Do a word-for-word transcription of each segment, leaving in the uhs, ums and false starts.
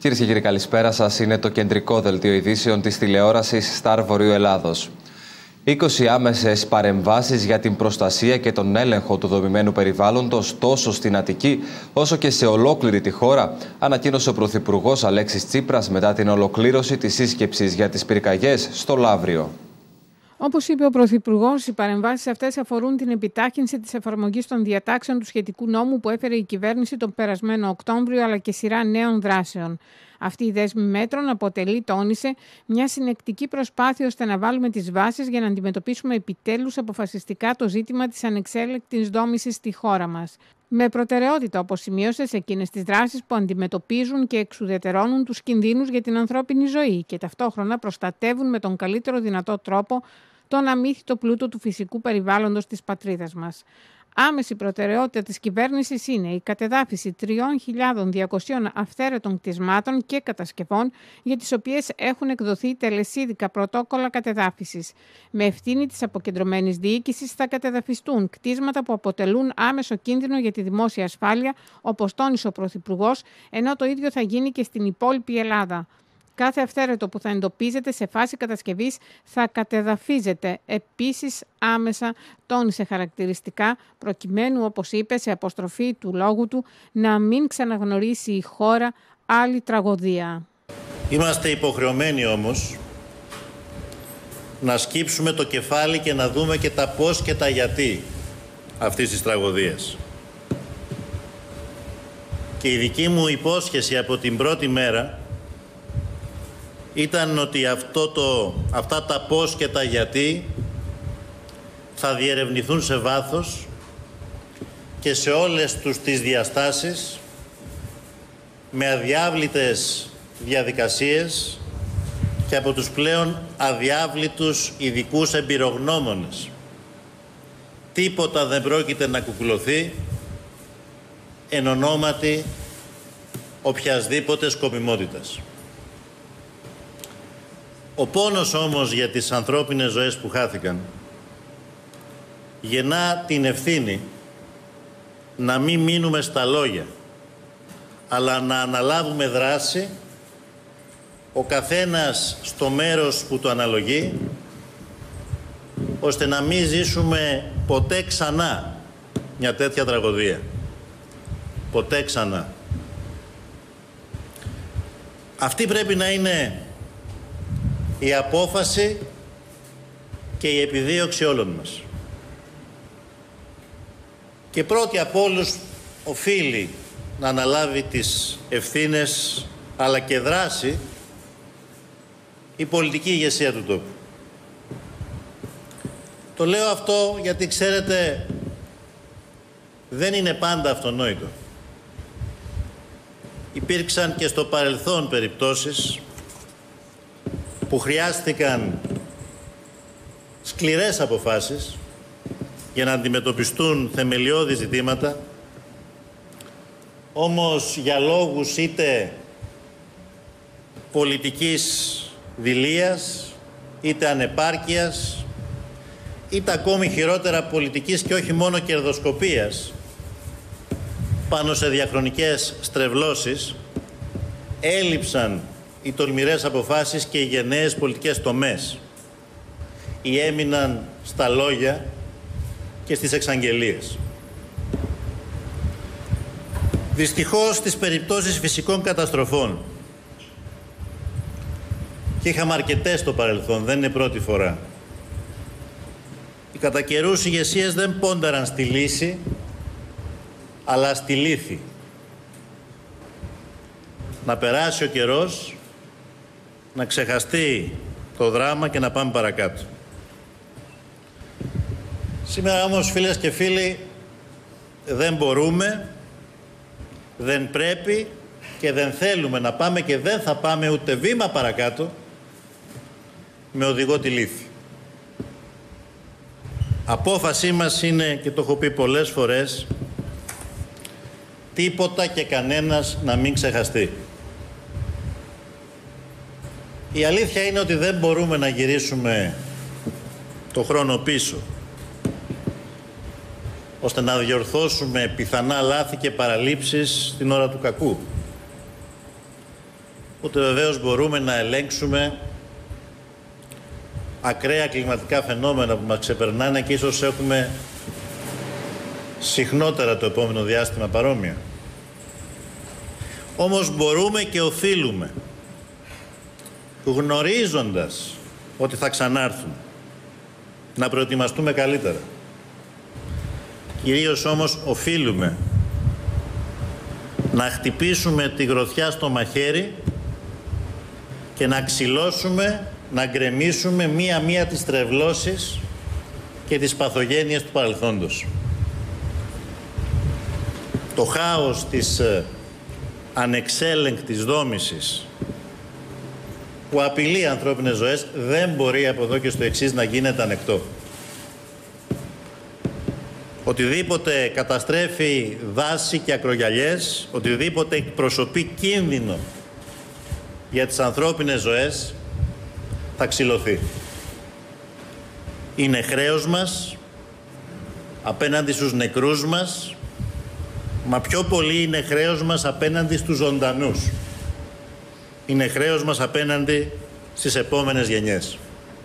Κυρίες και κύριοι, καλησπέρα σας. Είναι το κεντρικό δελτίο ειδήσεων της τηλεόρασης Star Βορείου Ελλάδος. είκοσι άμεσες παρεμβάσεις για την προστασία και τον έλεγχο του δομημένου περιβάλλοντος τόσο στην Αττική όσο και σε ολόκληρη τη χώρα, ανακοίνωσε ο Πρωθυπουργός Αλέξης Τσίπρας μετά την ολοκλήρωση της σύσκεψης για τις πυρκαγιές στο Λαύριο. Όπως είπε ο Πρωθυπουργός, οι παρεμβάσεις αυτές αφορούν την επιτάχυνση της εφαρμογής των διατάξεων του σχετικού νόμου που έφερε η κυβέρνηση τον περασμένο Οκτώβριο, αλλά και σειρά νέων δράσεων. Αυτή η δέσμη μέτρων αποτελεί, τόνισε, μια συνεκτική προσπάθεια ώστε να βάλουμε τις βάσεις για να αντιμετωπίσουμε επιτέλους αποφασιστικά το ζήτημα της ανεξέλεγκτης δόμησης στη χώρα μας. Με προτεραιότητα, όπως σημείωσε, σε εκείνες τις δράσεις που αντιμετωπίζουν και εξουδετερώνουν τους κινδύνους για την ανθρώπινη ζωή και ταυτόχρονα προστατεύουν με τον καλύτερο δυνατό τρόπο τον αμύθιτο πλούτο του φυσικού περιβάλλοντος της πατρίδας μας. Άμεση προτεραιότητα της κυβέρνησης είναι η κατεδάφιση τριών χιλιάδων διακοσίων αυθαίρετων κτισμάτων και κατασκευών για τις οποίες έχουν εκδοθεί τελεσίδικα πρωτόκολλα κατεδάφισης. Με ευθύνη της αποκεντρωμένης διοίκησης θα κατεδαφιστούν κτίσματα που αποτελούν άμεσο κίνδυνο για τη δημόσια ασφάλεια, όπως τόνισε ο Πρωθυπουργός, ενώ το ίδιο θα γίνει και στην υπόλοιπη Ελλάδα. Κάθε αυθαίρετο που θα εντοπίζεται σε φάση κατασκευής θα κατεδαφίζεται επίσης άμεσα, τόνισε χαρακτηριστικά, προκειμένου, όπως είπε σε αποστροφή του λόγου του, να μην ξαναγνωρίσει η χώρα άλλη τραγωδία. Είμαστε υποχρεωμένοι όμως να σκύψουμε το κεφάλι και να δούμε και τα πώς και τα γιατί αυτής της τραγωδίας. Και η δική μου υπόσχεση από την πρώτη μέρα ήταν ότι αυτό το, αυτά τα πώς και τα γιατί θα διερευνηθούν σε βάθος και σε όλες τους τις διαστάσεις με αδιάβλητες διαδικασίες και από τους πλέον αδιάβλητους ειδικούς εμπειρογνώμονες. Τίποτα δεν πρόκειται να κουκουλωθεί εν ονόματι οποιασδήποτε σκοπιμότητας. Ο πόνος όμως για τις ανθρώπινες ζωές που χάθηκαν γεννά την ευθύνη να μην μείνουμε στα λόγια, αλλά να αναλάβουμε δράση, ο καθένας στο μέρος που το αναλογεί, ώστε να μην ζήσουμε ποτέ ξανά μια τέτοια τραγωδία. Ποτέ ξανά. Αυτή πρέπει να είναι η απόφαση και η επιδίωξη όλων μας. Και πρώτη από όλους οφείλει να αναλάβει τις ευθύνες αλλά και δράση η πολιτική ηγεσία του τόπου. Το λέω αυτό γιατί, ξέρετε, δεν είναι πάντα αυτονόητο. Υπήρξαν και στο παρελθόν περιπτώσεις που χρειάστηκαν σκληρές αποφάσεις για να αντιμετωπιστούν θεμελιώδη ζητήματα, όμως για λόγους είτε πολιτικής δειλίας, είτε ανεπάρκειας, είτε ακόμη χειρότερα πολιτικής και όχι μόνο κερδοσκοπίας πάνω σε διαχρονικές στρεβλώσεις, έλειψαν οι τολμηρές αποφάσεις και οι γενναίες πολιτικές τομές. Ή έμειναν στα λόγια και στις εξαγγελίες. Δυστυχώς, στις περιπτώσεις φυσικών καταστροφών, και είχαμε αρκετές στο παρελθόν, δεν είναι πρώτη φορά, οι κατά καιρούς ηγεσίες δεν πόνταραν στη λύση, αλλά στη λύθη. Να περάσει ο καιρός, να ξεχαστεί το δράμα και να πάμε παρακάτω. Σήμερα όμως, φίλες και φίλοι, δεν μπορούμε, δεν πρέπει και δεν θέλουμε να πάμε και δεν θα πάμε ούτε βήμα παρακάτω με οδηγό τη λύθη. Απόφασή μας είναι, και το έχω πει πολλές φορές, τίποτα και κανένας να μην ξεχαστεί. Η αλήθεια είναι ότι δεν μπορούμε να γυρίσουμε το χρόνο πίσω, ώστε να διορθώσουμε πιθανά λάθη και παραλήψεις στην ώρα του κακού. ούτε βεβαίως μπορούμε να ελέγξουμε ακραία κλιματικά φαινόμενα που μας ξεπερνάνε και ίσως έχουμε συχνότερα το επόμενο διάστημα παρόμοια. Όμως μπορούμε και οφείλουμε, γνωρίζοντας ότι θα ξανάρθουν, να προετοιμαστούμε καλύτερα. Κυρίως όμως οφείλουμε να χτυπήσουμε τη γροθιά στο μαχαίρι και να ξυλώσουμε, να γκρεμίσουμε μία-μία τις τρευλώσεις και τις παθογένειες του παρελθόντος. Το χάος της ανεξέλεγκτης δόμησης που απειλεί ανθρώπινες ζωές δεν μπορεί από εδώ και στο εξής να γίνεται ανεκτό. Οτιδήποτε καταστρέφει δάση και ακρογιαλιές, οτιδήποτε εκπροσωπεί κίνδυνο για τις ανθρώπινες ζωές, θα ξυλωθεί. Είναι χρέος μας απέναντι στους νεκρούς μας, μα πιο πολύ είναι χρέος μας απέναντι στους ζωντανούς. Είναι χρέος μας απέναντι στις επόμενες γενιές.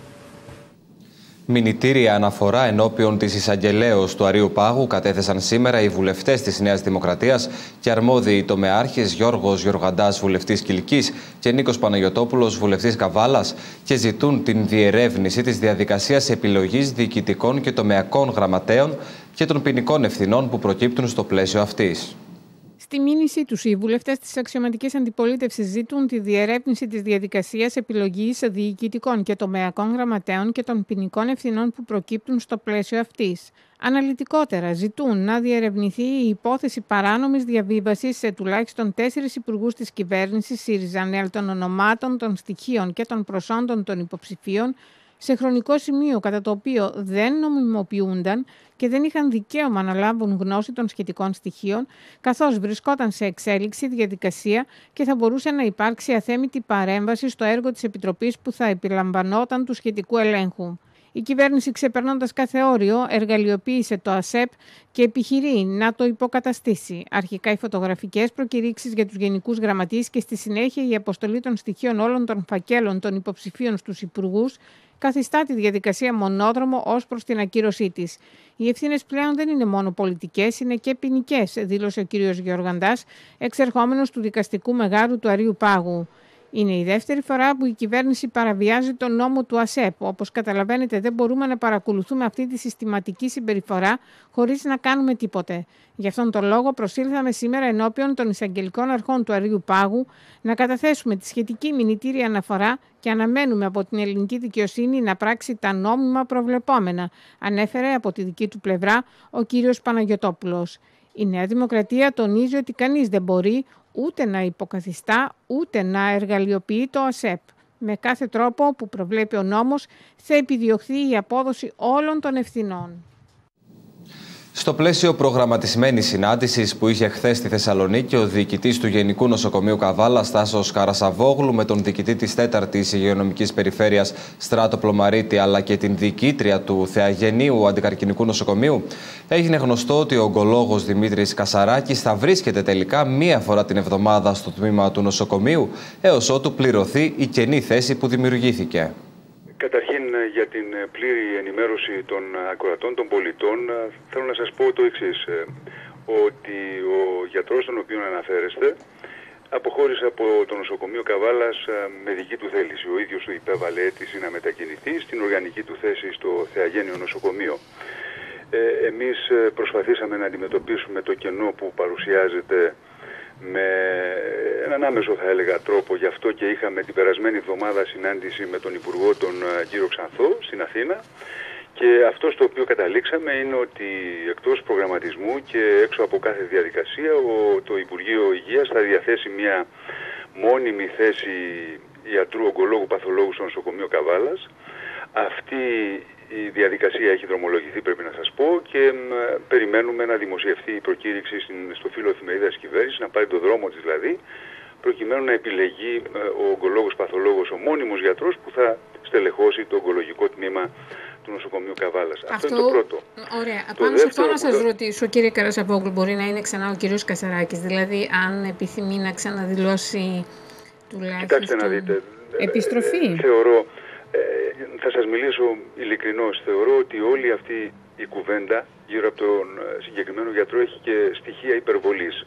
Μηνυτήρια αναφορά ενώπιον της εισαγγελέως του Αρείου Πάγου κατέθεσαν σήμερα οι βουλευτές της Νέας Δημοκρατίας και αρμόδιοι τομεάρχες Γιώργος Γεωργαντάς, βουλευτής Κιλκής, και Νίκος Παναγιωτόπουλος, βουλευτής Καβάλας, και ζητούν την διερεύνηση της διαδικασίας επιλογής διοικητικών και τομεακών γραμματέων και των ποινικών ευθυνών που προκύπτουν στο πλαίσιο αυτής. Στη μήνυσή τους, οι βουλευτές της αξιωματικής αντιπολίτευσης ζητούν τη διερεύνηση της διαδικασίας επιλογής διοικητικών και τομεακών γραμματέων και των ποινικών ευθυνών που προκύπτουν στο πλαίσιο αυτής. Αναλυτικότερα, ζητούν να διερευνηθεί η υπόθεση παράνομης διαβίβασης σε τουλάχιστον τέσσερις υπουργούς της κυβέρνησης ΣΥΡΙΖΑ των ονομάτων, των στοιχείων και των προσόντων των υποψηφίων σε χρονικό σημείο κατά το οποίο δεν νομιμοποιούνταν και δεν είχαν δικαίωμα να λάβουν γνώση των σχετικών στοιχείων, καθώς βρισκόταν σε εξέλιξη διαδικασία και θα μπορούσε να υπάρξει αθέμητη παρέμβαση στο έργο της Επιτροπής που θα επιλαμβανόταν του σχετικού ελέγχου. Η κυβέρνηση, ξεπερνώντας κάθε όριο, εργαλειοποίησε το ΑΣΕΠ και επιχειρεί να το υποκαταστήσει. Αρχικά οι φωτογραφικές προκηρύξεις για τους γενικούς γραμματείς και στη συνέχεια η αποστολή των στοιχείων όλων των φακέλων των υποψηφίων στους υπουργούς καθιστά τη διαδικασία μονόδρομο ως προς την ακύρωσή της. Οι ευθύνες πλέον δεν είναι μόνο πολιτικές, είναι και ποινικές, δήλωσε ο κ. Γεωργαντάς, εξερχόμενος του δικαστικού μεγάρου του Αρείου Πάγου. Είναι η δεύτερη φορά που η κυβέρνηση παραβιάζει τον νόμο του ΑΣΕΠ. Όπως καταλαβαίνετε, δεν μπορούμε να παρακολουθούμε αυτή τη συστηματική συμπεριφορά χωρίς να κάνουμε τίποτε. Γι' αυτόν τον λόγο προσήλθαμε σήμερα ενώπιον των εισαγγελικών αρχών του Αρείου Πάγου να καταθέσουμε τη σχετική μηνυτήρια αναφορά και αναμένουμε από την ελληνική δικαιοσύνη να πράξει τα νόμιμα προβλεπόμενα, ανέφερε από τη δική του πλευρά ο κύριος Παναγιωτόπουλος. Η Νέα Δημοκρατία τονίζει ότι κανείς δεν μπορεί ούτε να υποκαθιστά, ούτε να εργαλειοποιεί το ΑΣΕΠ. Με κάθε τρόπο που προβλέπει ο νόμος θα επιδιωχθεί η απόδοση όλων των ευθυνών. Στο πλαίσιο προγραμματισμένης συνάντησης που είχε χθες στη Θεσσαλονίκη ο διοικητής του Γενικού Νοσοκομείου Καβάλας, Τάσος Καρασαβόγλου, με τον διοικητή της τέταρτης Υγειονομικής Περιφέρειας Στράτο Πλωμαρίτη, αλλά και την διοικήτρια του Θεαγενείου Αντικαρκινικού Νοσοκομείου, έγινε γνωστό ότι ο ογκολόγος Δημήτρης Κασαράκης θα βρίσκεται τελικά μία φορά την εβδομάδα στο τμήμα του νοσοκομείου, έως ότου πληρωθεί η κενή θέση που δημιουργήθηκε. Καταρχήν, για την πλήρη ενημέρωση των ακροατών, των πολιτών, θέλω να σας πω το εξής, ότι ο γιατρός τον οποίο αναφέρεστε αποχώρησε από το νοσοκομείο Καβάλας με δική του θέληση. Ο ίδιος του υπέβαλε αίτηση να μετακινηθεί στην οργανική του θέση στο Θεαγένειο νοσοκομείο. Ε, εμείς προσπαθήσαμε να αντιμετωπίσουμε το κενό που παρουσιάζεται με έναν άμεσο, θα έλεγα, τρόπο. Γι' αυτό και είχαμε την περασμένη εβδομάδα συνάντηση με τον Υπουργό, τον κύριο Ξανθό, στην Αθήνα, και αυτό στο οποίο καταλήξαμε είναι ότι εκτός προγραμματισμού και έξω από κάθε διαδικασία το Υπουργείο Υγείας θα διαθέσει μια μόνιμη θέση ιατρού ογκολόγου παθολόγου στο νοσοκομείο Καβάλας. Αυτή η διαδικασία έχει δρομολογηθεί, πρέπει να σας πω, και μ, περιμένουμε να δημοσιευτεί η προκήρυξη στην, στο φύλλο εφημερίδας της κυβέρνησης, να πάρει το δρόμο της δηλαδή, προκειμένου να επιλεγεί ε, ο ογκολόγος παθολόγος, ο μόνιμος γιατρός που θα στελεχώσει το ογκολογικό τμήμα του νοσοκομείου Καβάλας. Αυτό, αυτό είναι το πρώτο. Ωραία. Το Πάνω σε αυτό να σας ρωτήσω, κύριε Καρασαβόγλου, μπορεί να είναι ξανά ο κύριος Κασαράκης, δηλαδή αν επιθυμεί να ξαναδηλώσει τουλάχιστον. Κοιτάξτε να δείτε. Επιστροφή. Ε, θεωρώ, ε, θα σας μιλήσω ειλικρινώς, θεωρώ ότι όλη αυτή η κουβέντα γύρω από τον συγκεκριμένο γιατρό έχει και στοιχεία υπερβολής.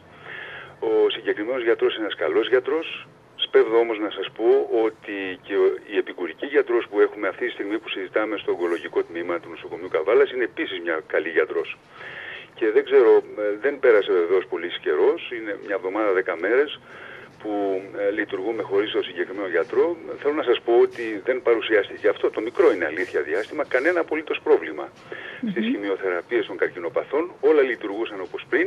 Ο συγκεκριμένος γιατρός είναι ένας καλός γιατρός. Σπέβδω όμως να σας πω ότι και η επικουρική γιατρός που έχουμε αυτή τη στιγμή που συζητάμε στο ογκολογικό τμήμα του νοσοκομείου Καβάλας είναι επίσης μια καλή γιατρός. Και δεν ξέρω, δεν πέρασε βεβαίως πολύς καιρός, είναι μια εβδομάδα, δέκα μέρες που ε, λειτουργούμε χωρίς τον συγκεκριμένο γιατρό. Θέλω να σας πω ότι δεν παρουσιάστηκε αυτό, το μικρό είναι αλήθεια διάστημα, κανένα απολύτως πρόβλημα. Mm-hmm. Στις χημειοθεραπείες των καρκινοπαθών όλα λειτουργούσαν όπως πριν.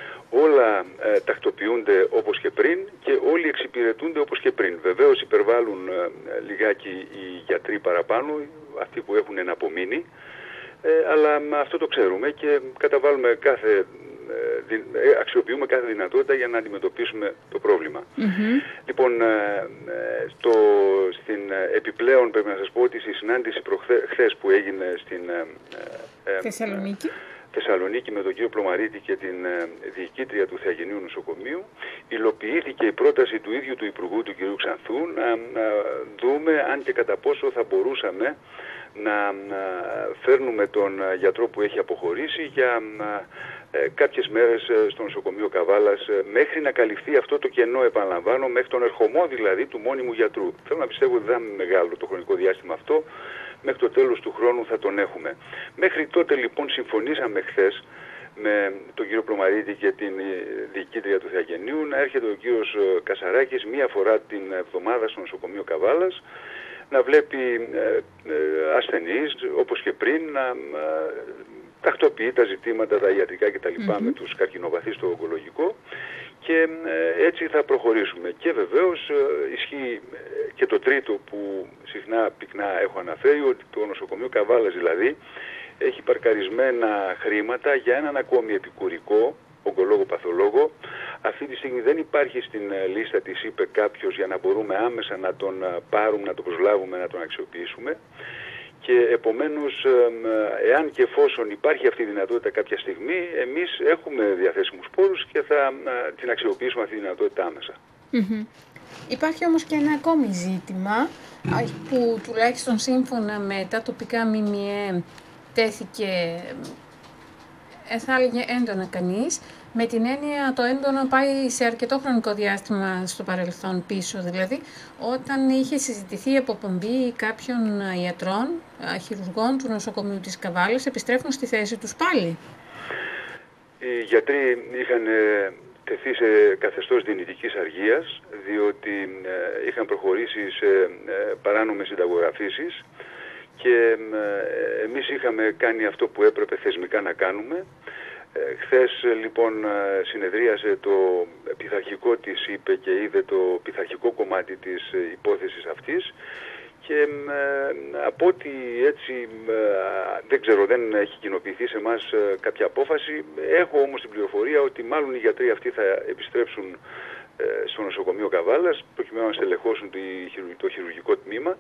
Όλα ε, τακτοποιούνται όπως και πριν και όλοι εξυπηρετούνται όπως και πριν. Βεβαίως υπερβάλλουν ε, λιγάκι οι γιατροί παραπάνω, αυτοί που έχουν εναπομείνει, ε, αλλά αυτό το ξέρουμε και καταβάλουμε κάθε, ε, ε, αξιοποιούμε κάθε δυνατότητα για να αντιμετωπίσουμε το πρόβλημα. Mm-hmm. Λοιπόν, ε, ε, στο, στην επιπλέον πρέπει να σας πω ότι στη συνάντηση προχθέ, χθες που έγινε στην ε, ε, Θεσσαλονίκη. Θεσσαλονίκη με τον κύριο Πλωμαρίτη και την ε, διοικήτρια του Θεαγενείου Νοσοκομείου, υλοποιήθηκε η πρόταση του ίδιου του Υπουργού, του κυρίου Ξανθού, να, να δούμε αν και κατά πόσο θα μπορούσαμε να, να φέρνουμε τον γιατρό που έχει αποχωρήσει για να, ε, κάποιες μέρες στο νοσοκομείο Καβάλας, ε, μέχρι να καλυφθεί αυτό το κενό, επαναλαμβάνω, μέχρι τον ερχομό δηλαδή του μόνιμου γιατρού. Θέλω να πιστεύω ότι δεν είναι μεγάλο το χρονικό διάστημα αυτό. Μέχρι το τέλος του χρόνου θα τον έχουμε. Μέχρι τότε λοιπόν συμφωνήσαμε χθες με τον κύριο Πλωμαρίτη και την διοικήτρια του Θεαγενείου να έρχεται ο κύριος Κασαράκης μία φορά την εβδομάδα στο νοσοκομείο Καβάλας, να βλέπει ε, ε, ασθενείς όπως και πριν, να ε, τακτοποιεί τα ζητήματα, τα ιατρικά κτλ. Mm-hmm. με τους καρκινοπαθείς στο ογκολογικό. Και ε, έτσι θα προχωρήσουμε. Και βεβαίως ε, ισχύει και το τρίτο που συχνά πυκνά έχω αναφέρει, ότι το νοσοκομείο Καβάλας δηλαδή έχει παρκαρισμένα χρήματα για έναν ακόμη επικουρικό ογκολόγο παθολόγο. Αυτή τη στιγμή δεν υπάρχει στην λίστα της, είπε κάποιος, για να μπορούμε άμεσα να τον πάρουμε, να τον προσλάβουμε, να τον αξιοποιήσουμε. Και επομένως, εάν και εφόσον υπάρχει αυτή η δυνατότητα κάποια στιγμή, εμείς έχουμε διαθέσιμους πόρους και θα την αξιοποιήσουμε αυτή τη δυνατότητα άμεσα. Mm-hmm. Υπάρχει όμως και ένα ακόμη ζήτημα που τουλάχιστον σύμφωνα με τα τοπικά ΜΜΕ τέθηκε, θα έλεγε έντονα κανείς, με την έννοια το έντονο πάει σε αρκετό χρονικό διάστημα στο παρελθόν πίσω, δηλαδή όταν είχε συζητηθεί η αποπομπή κάποιων ιατρών, χειρουργών του νοσοκομείου της Καβάλας, επιστρέφουν στη θέση τους πάλι. Οι γιατροί είχαν τεθεί σε καθεστώς δυνητικής αργίας, διότι είχαν προχωρήσει σε παράνομες συνταγογραφήσεις και εμείς είχαμε κάνει αυτό που έπρεπε θεσμικά να κάνουμε. Ε, χθες λοιπόν συνεδρίασε το πειθαρχικό της, είπε και είδε το πειθαρχικό κομμάτι της υπόθεσης αυτής και ε, από ό,τι έτσι ε, δεν ξέρω, δεν έχει κοινοποιηθεί σε εμάς ε, κάποια απόφαση. Έχω όμως την πληροφορία ότι μάλλον οι γιατροί αυτοί θα επιστρέψουν ε, στο νοσοκομείο Καβάλας προκειμένου να στελεχώσουν το χειρουργικό τμήμα.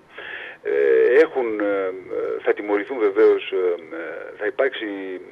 Ε, έχουν, ε, θα τιμωρηθούν βεβαίως, ε, θα υπάρξει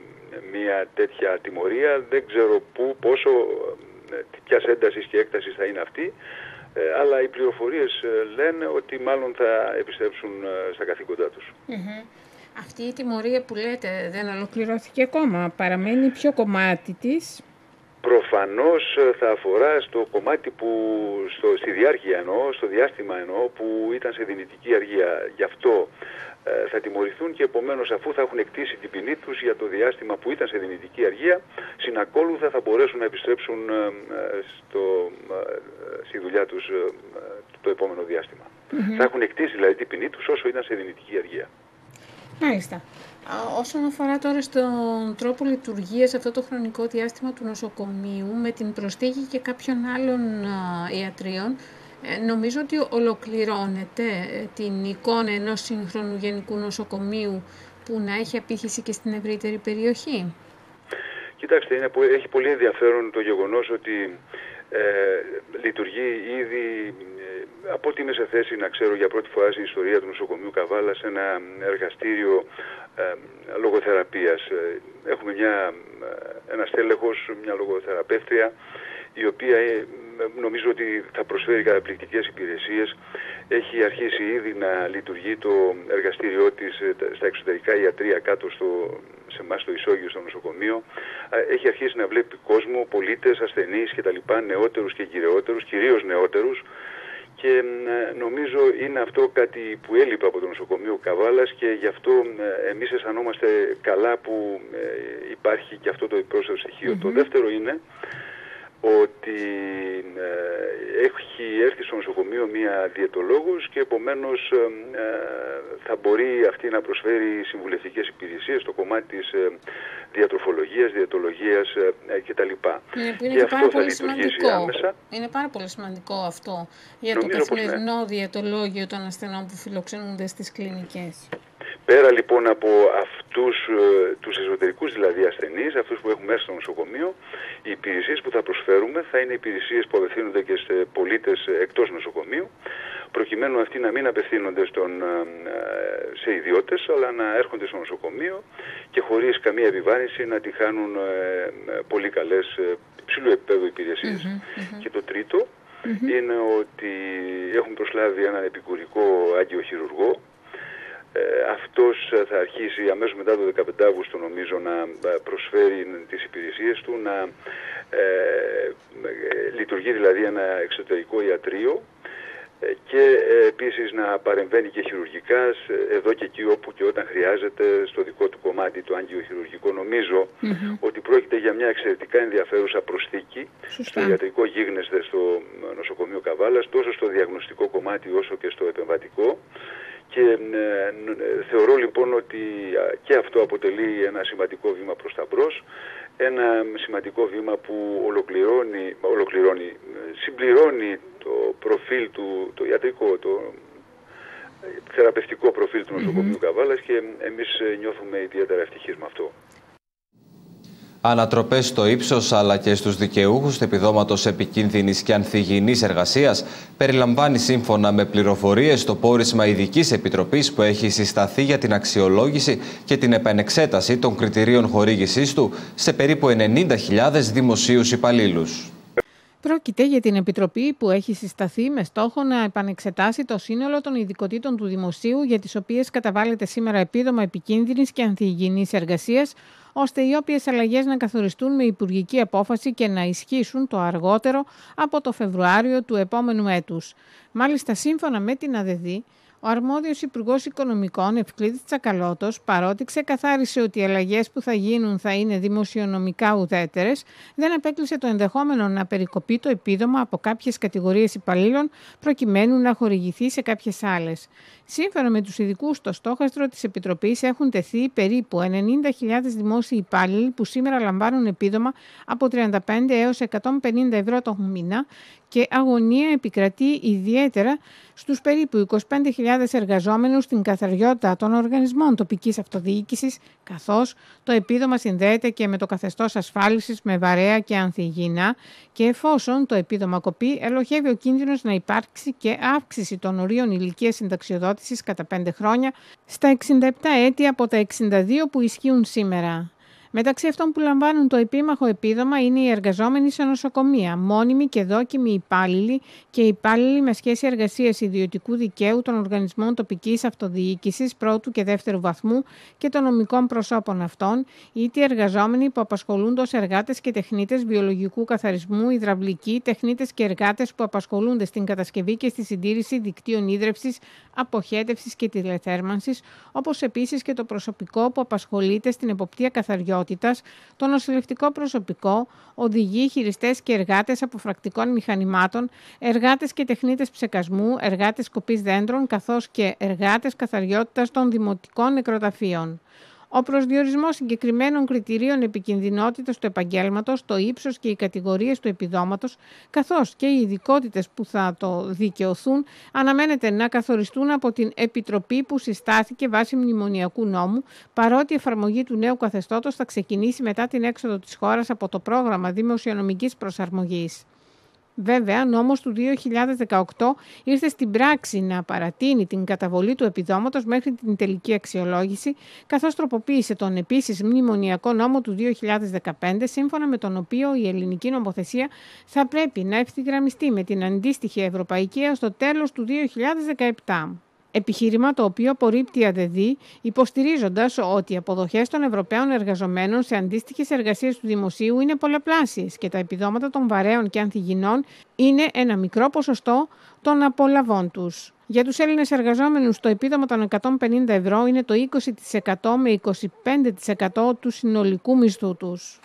μια τέτοια τιμωρία, δεν ξέρω πού, πόσο, ποιας έντασης και έκτασης θα είναι αυτή, αλλά οι πληροφορίες λένε ότι μάλλον θα επιστρέψουν στα καθήκοντά τους. Mm-hmm. Αυτή η τιμωρία που λέτε δεν ολοκληρώθηκε ακόμα, παραμένει ποιο κομμάτι της? Προφανώς θα αφορά στο κομμάτι που, στο, στη διάρκεια εννοώ, στο διάστημα εννοώ, που ήταν σε δυνητική αργία. Γι' αυτό ε, θα τιμωρηθούν και επομένως αφού θα έχουν εκτίσει την ποινή τους για το διάστημα που ήταν σε δυνητική αργία, συνακόλουθα θα μπορέσουν να επιστρέψουν ε, στο, ε, στη δουλειά τους ε, το επόμενο διάστημα. Mm-hmm. Θα έχουν εκτίσει δηλαδή την ποινή τους όσο ήταν σε δυνητική αργία. Μάλιστα. Όσον αφορά τώρα στον τρόπο λειτουργίας αυτό το χρονικό διάστημα του νοσοκομείου με την προσθήκη και κάποιων άλλων ιατρίων, νομίζω ότι ολοκληρώνεται την εικόνα ενός σύγχρονου γενικού νοσοκομείου που να έχει απήχηση και στην ευρύτερη περιοχή. Κοιτάξτε, είναι, έχει πολύ ενδιαφέρον το γεγονός ότι ε, λειτουργεί ήδη, ε, από ό,τι είμαι σε θέση να ξέρω για πρώτη φορά στην ιστορία του νοσοκομείου Καβάλας, ένα εργαστήριο ε, λογοθεραπείας. Έχουμε μια, ένα στέλεχος, μια λογοθεραπεύτρια, η οποία νομίζω ότι θα προσφέρει καταπληκτικές υπηρεσίες. Έχει αρχίσει ήδη να λειτουργεί το εργαστήριό της στα εξωτερικά ιατρία κάτω στο, σε εμάς στο Ισόγειο, στο νοσοκομείο. Έχει αρχίσει να βλέπει κόσμο, πολίτες, ασθενείς κτλ., νεότερους και γυρεότερους, κυρίως νεότερους. Και νομίζω είναι αυτό κάτι που έλειπε από το νοσοκομείο Καβάλας και γι' αυτό εμείς αισθανόμαστε καλά που υπάρχει και αυτό το πρόσθετο στοιχείο. Mm-hmm. Το δεύτερο είναι ότι ε, έχει έρθει στο νοσοκομείο μία διαιτολόγος και επομένως ε, θα μπορεί αυτή να προσφέρει συμβουλευτικές υπηρεσίες στο κομμάτι της ε, διατροφολογίας, διαιτολογίας ε, κτλ. Είναι, είναι και και αυτό θα λειτουργήσει άμεσα. Είναι πάρα πολύ σημαντικό αυτό για Νομίζω το καθημερινό ναι. διαιτολόγιο των ασθενών που φιλοξενούνται στις κλινικές. Πέρα λοιπόν από αυτούς ε, τους εσωτερικούς δηλαδή ασθενείς, αυτούς που έχουμε μέσα στο νοσοκομείο, οι υπηρεσίες που θα προσφέρουμε θα είναι υπηρεσίες που απευθύνονται και σε πολίτες εκτός νοσοκομείου, προκειμένου αυτοί να μην απευθύνονται στον, ε, σε ιδιώτες, αλλά να έρχονται στο νοσοκομείο και χωρίς καμία επιβάρυνση να τη χάνουν ε, πολύ καλές ε, υψηλού επίπεδου υπηρεσίες. Mm-hmm, mm-hmm. Και το τρίτο mm-hmm. είναι ότι έχουμε προσλάβει έναν επικουρικό άγγιο-χειρουργό. Ε, αυτός θα αρχίσει αμέσως μετά το δεκαπέντε Αυγούστου νομίζω να προσφέρει τις υπηρεσίες του, να ε, ε, λειτουργεί δηλαδή ένα εξωτερικό ιατρείο ε, και ε, επίσης να παρεμβαίνει και χειρουργικά εδώ και εκεί όπου και όταν χρειάζεται στο δικό του κομμάτι το άγγιο-χειρουργικό. Νομίζω mm-hmm. ότι πρόκειται για μια εξαιρετικά ενδιαφέρουσα προσθήκη στο ιατρικό γίγνεσθε στο νοσοκομείο Καβάλας, τόσο στο διαγνωστικό κομμάτι όσο και στο επεμβατικό. Και ε, θεωρώ λοιπόν ότι και αυτό αποτελεί ένα σημαντικό βήμα προς τα μπρος, ένα σημαντικό βήμα που ολοκληρώνει, ολοκληρώνει συμπληρώνει το προφίλ του, το ιατρικό, το θεραπευτικό προφίλ του νοσοκομείου mm-hmm. Καβάλας και εμείς νιώθουμε ιδιαίτερα ευτυχείς με αυτό. Ανατροπές στο ύψος αλλά και στους δικαιούχους του επιδόματος επικίνδυνης και ανθυγιεινής εργασίας περιλαμβάνει σύμφωνα με πληροφορίες το πόρισμα ειδικής επιτροπής που έχει συσταθεί για την αξιολόγηση και την επανεξέταση των κριτηρίων χορήγησής του σε περίπου ενενήντα χιλιάδες δημοσίους υπαλλήλους. Πρόκειται για την Επιτροπή που έχει συσταθεί με στόχο να επανεξετάσει το σύνολο των ειδικοτήτων του δημοσίου για τις οποίες καταβάλλεται σήμερα επίδομα επικίνδυνης και ανθυγιεινής εργασίας, ώστε οι όποιες αλλαγές να καθοριστούν με υπουργική απόφαση και να ισχύσουν το αργότερο από το Φεβρουάριο του επόμενου έτους. Μάλιστα, σύμφωνα με την ΑΔΕΔΗ, ο αρμόδιος Υπουργός Οικονομικών, Ευκλήδης Τσακαλώτος, παρότι ξεκαθάρισε ότι οι αλλαγές που θα γίνουν θα είναι δημοσιονομικά ουδέτερες, δεν απέκλεισε το ενδεχόμενο να περικοπεί το επίδομα από κάποιες κατηγορίες υπαλλήλων προκειμένου να χορηγηθεί σε κάποιες άλλες. Σύμφωνα με τους ειδικούς, στο στόχαστρο της Επιτροπής έχουν τεθεί περίπου ενενήντα χιλιάδες δημόσιοι υπάλληλοι που σήμερα λαμβάνουν επίδομα από τριάντα πέντε έως εκατόν πενήντα ευρώ το μήνα και αγωνία επικρατεί ιδιαίτερα στους περίπου είκοσι πέντε χιλιάδες εργαζόμενους στην καθαριότητα των οργανισμών τοπικής αυτοδιοίκησης, καθώς το επίδομα συνδέεται και με το καθεστώς ασφάλισης με βαρέα και ανθυγιεινά και εφόσον το επίδομα κοπεί, ελοχεύει ο κίνδυνος να υπάρξει και αύξηση των ορίων ηλικίας συνταξιοδότησης κατά πέντε χρόνια στα εξήντα επτά έτη από τα εξήντα δύο που ισχύουν σήμερα. Μεταξύ αυτών που λαμβάνουν το επίμαχο επίδομα είναι οι εργαζόμενοι σε νοσοκομεία, μόνιμοι και δόκιμοι υπάλληλοι και υπάλληλοι με σχέση εργασίας ιδιωτικού δικαίου των οργανισμών τοπικής αυτοδιοίκησης πρώτου και δεύτερου βαθμού και των νομικών προσώπων αυτών, είτε εργαζόμενοι που απασχολούνται ως εργάτες και τεχνίτες βιολογικού καθαρισμού, υδραυλικοί, τεχνίτες και εργάτες που απασχολούνται στην κατασκευή και στη συντήρηση δικτύων ίδρευσης, αποχέτευσης και τηλεθέρμανσης, όπως επίσης και το προσωπικό που απασχολείται στην εποπτεία καθαριότητας, το νοσηλευτικό προσωπικό, οδηγοί, χειριστές και εργάτες αποφρακτικών μηχανημάτων, εργάτες και τεχνίτες ψεκασμού, εργάτες κοπής δέντρων, καθώς και εργάτες καθαριότητας των δημοτικών νεκροταφείων. Ο προσδιορισμός συγκεκριμένων κριτηρίων επικινδυνότητας του επαγγέλματος, το ύψος και οι κατηγορίες του επιδόματος, καθώς και οι ειδικότητες που θα το δικαιωθούν, αναμένεται να καθοριστούν από την Επιτροπή που συστάθηκε βάσει μνημονιακού νόμου, παρότι η εφαρμογή του νέου καθεστώτος θα ξεκινήσει μετά την έξοδο της χώρας από το πρόγραμμα δημοσιονομικής προσαρμογής. Βέβαια, νόμος του δύο χιλιάδες δεκαοκτώ ήρθε στην πράξη να παρατείνει την καταβολή του επιδόματος μέχρι την τελική αξιολόγηση, καθώς τροποποίησε τον επίσης μνημονιακό νόμο του δύο χιλιάδες δεκαπέντε, σύμφωνα με τον οποίο η ελληνική νομοθεσία θα πρέπει να ευθυγραμμιστεί με την αντίστοιχη ευρωπαϊκή έως το τέλος του δύο χιλιάδες δεκαεπτά. Επιχείρημα το οποίο απορρίπτει η ΑΔΕΔΗ, υποστηρίζοντας ότι οι αποδοχές των Ευρωπαίων εργαζομένων σε αντίστοιχες εργασίες του δημοσίου είναι πολλαπλάσιες και τα επιδόματα των βαρέων και ανθυγιεινών είναι ένα μικρό ποσοστό των απολαβών τους. Για τους Έλληνες εργαζόμενους το επίδομα των εκατόν πενήντα ευρώ είναι το είκοσι τοις εκατό με είκοσι πέντε τοις εκατό του συνολικού μισθού τους.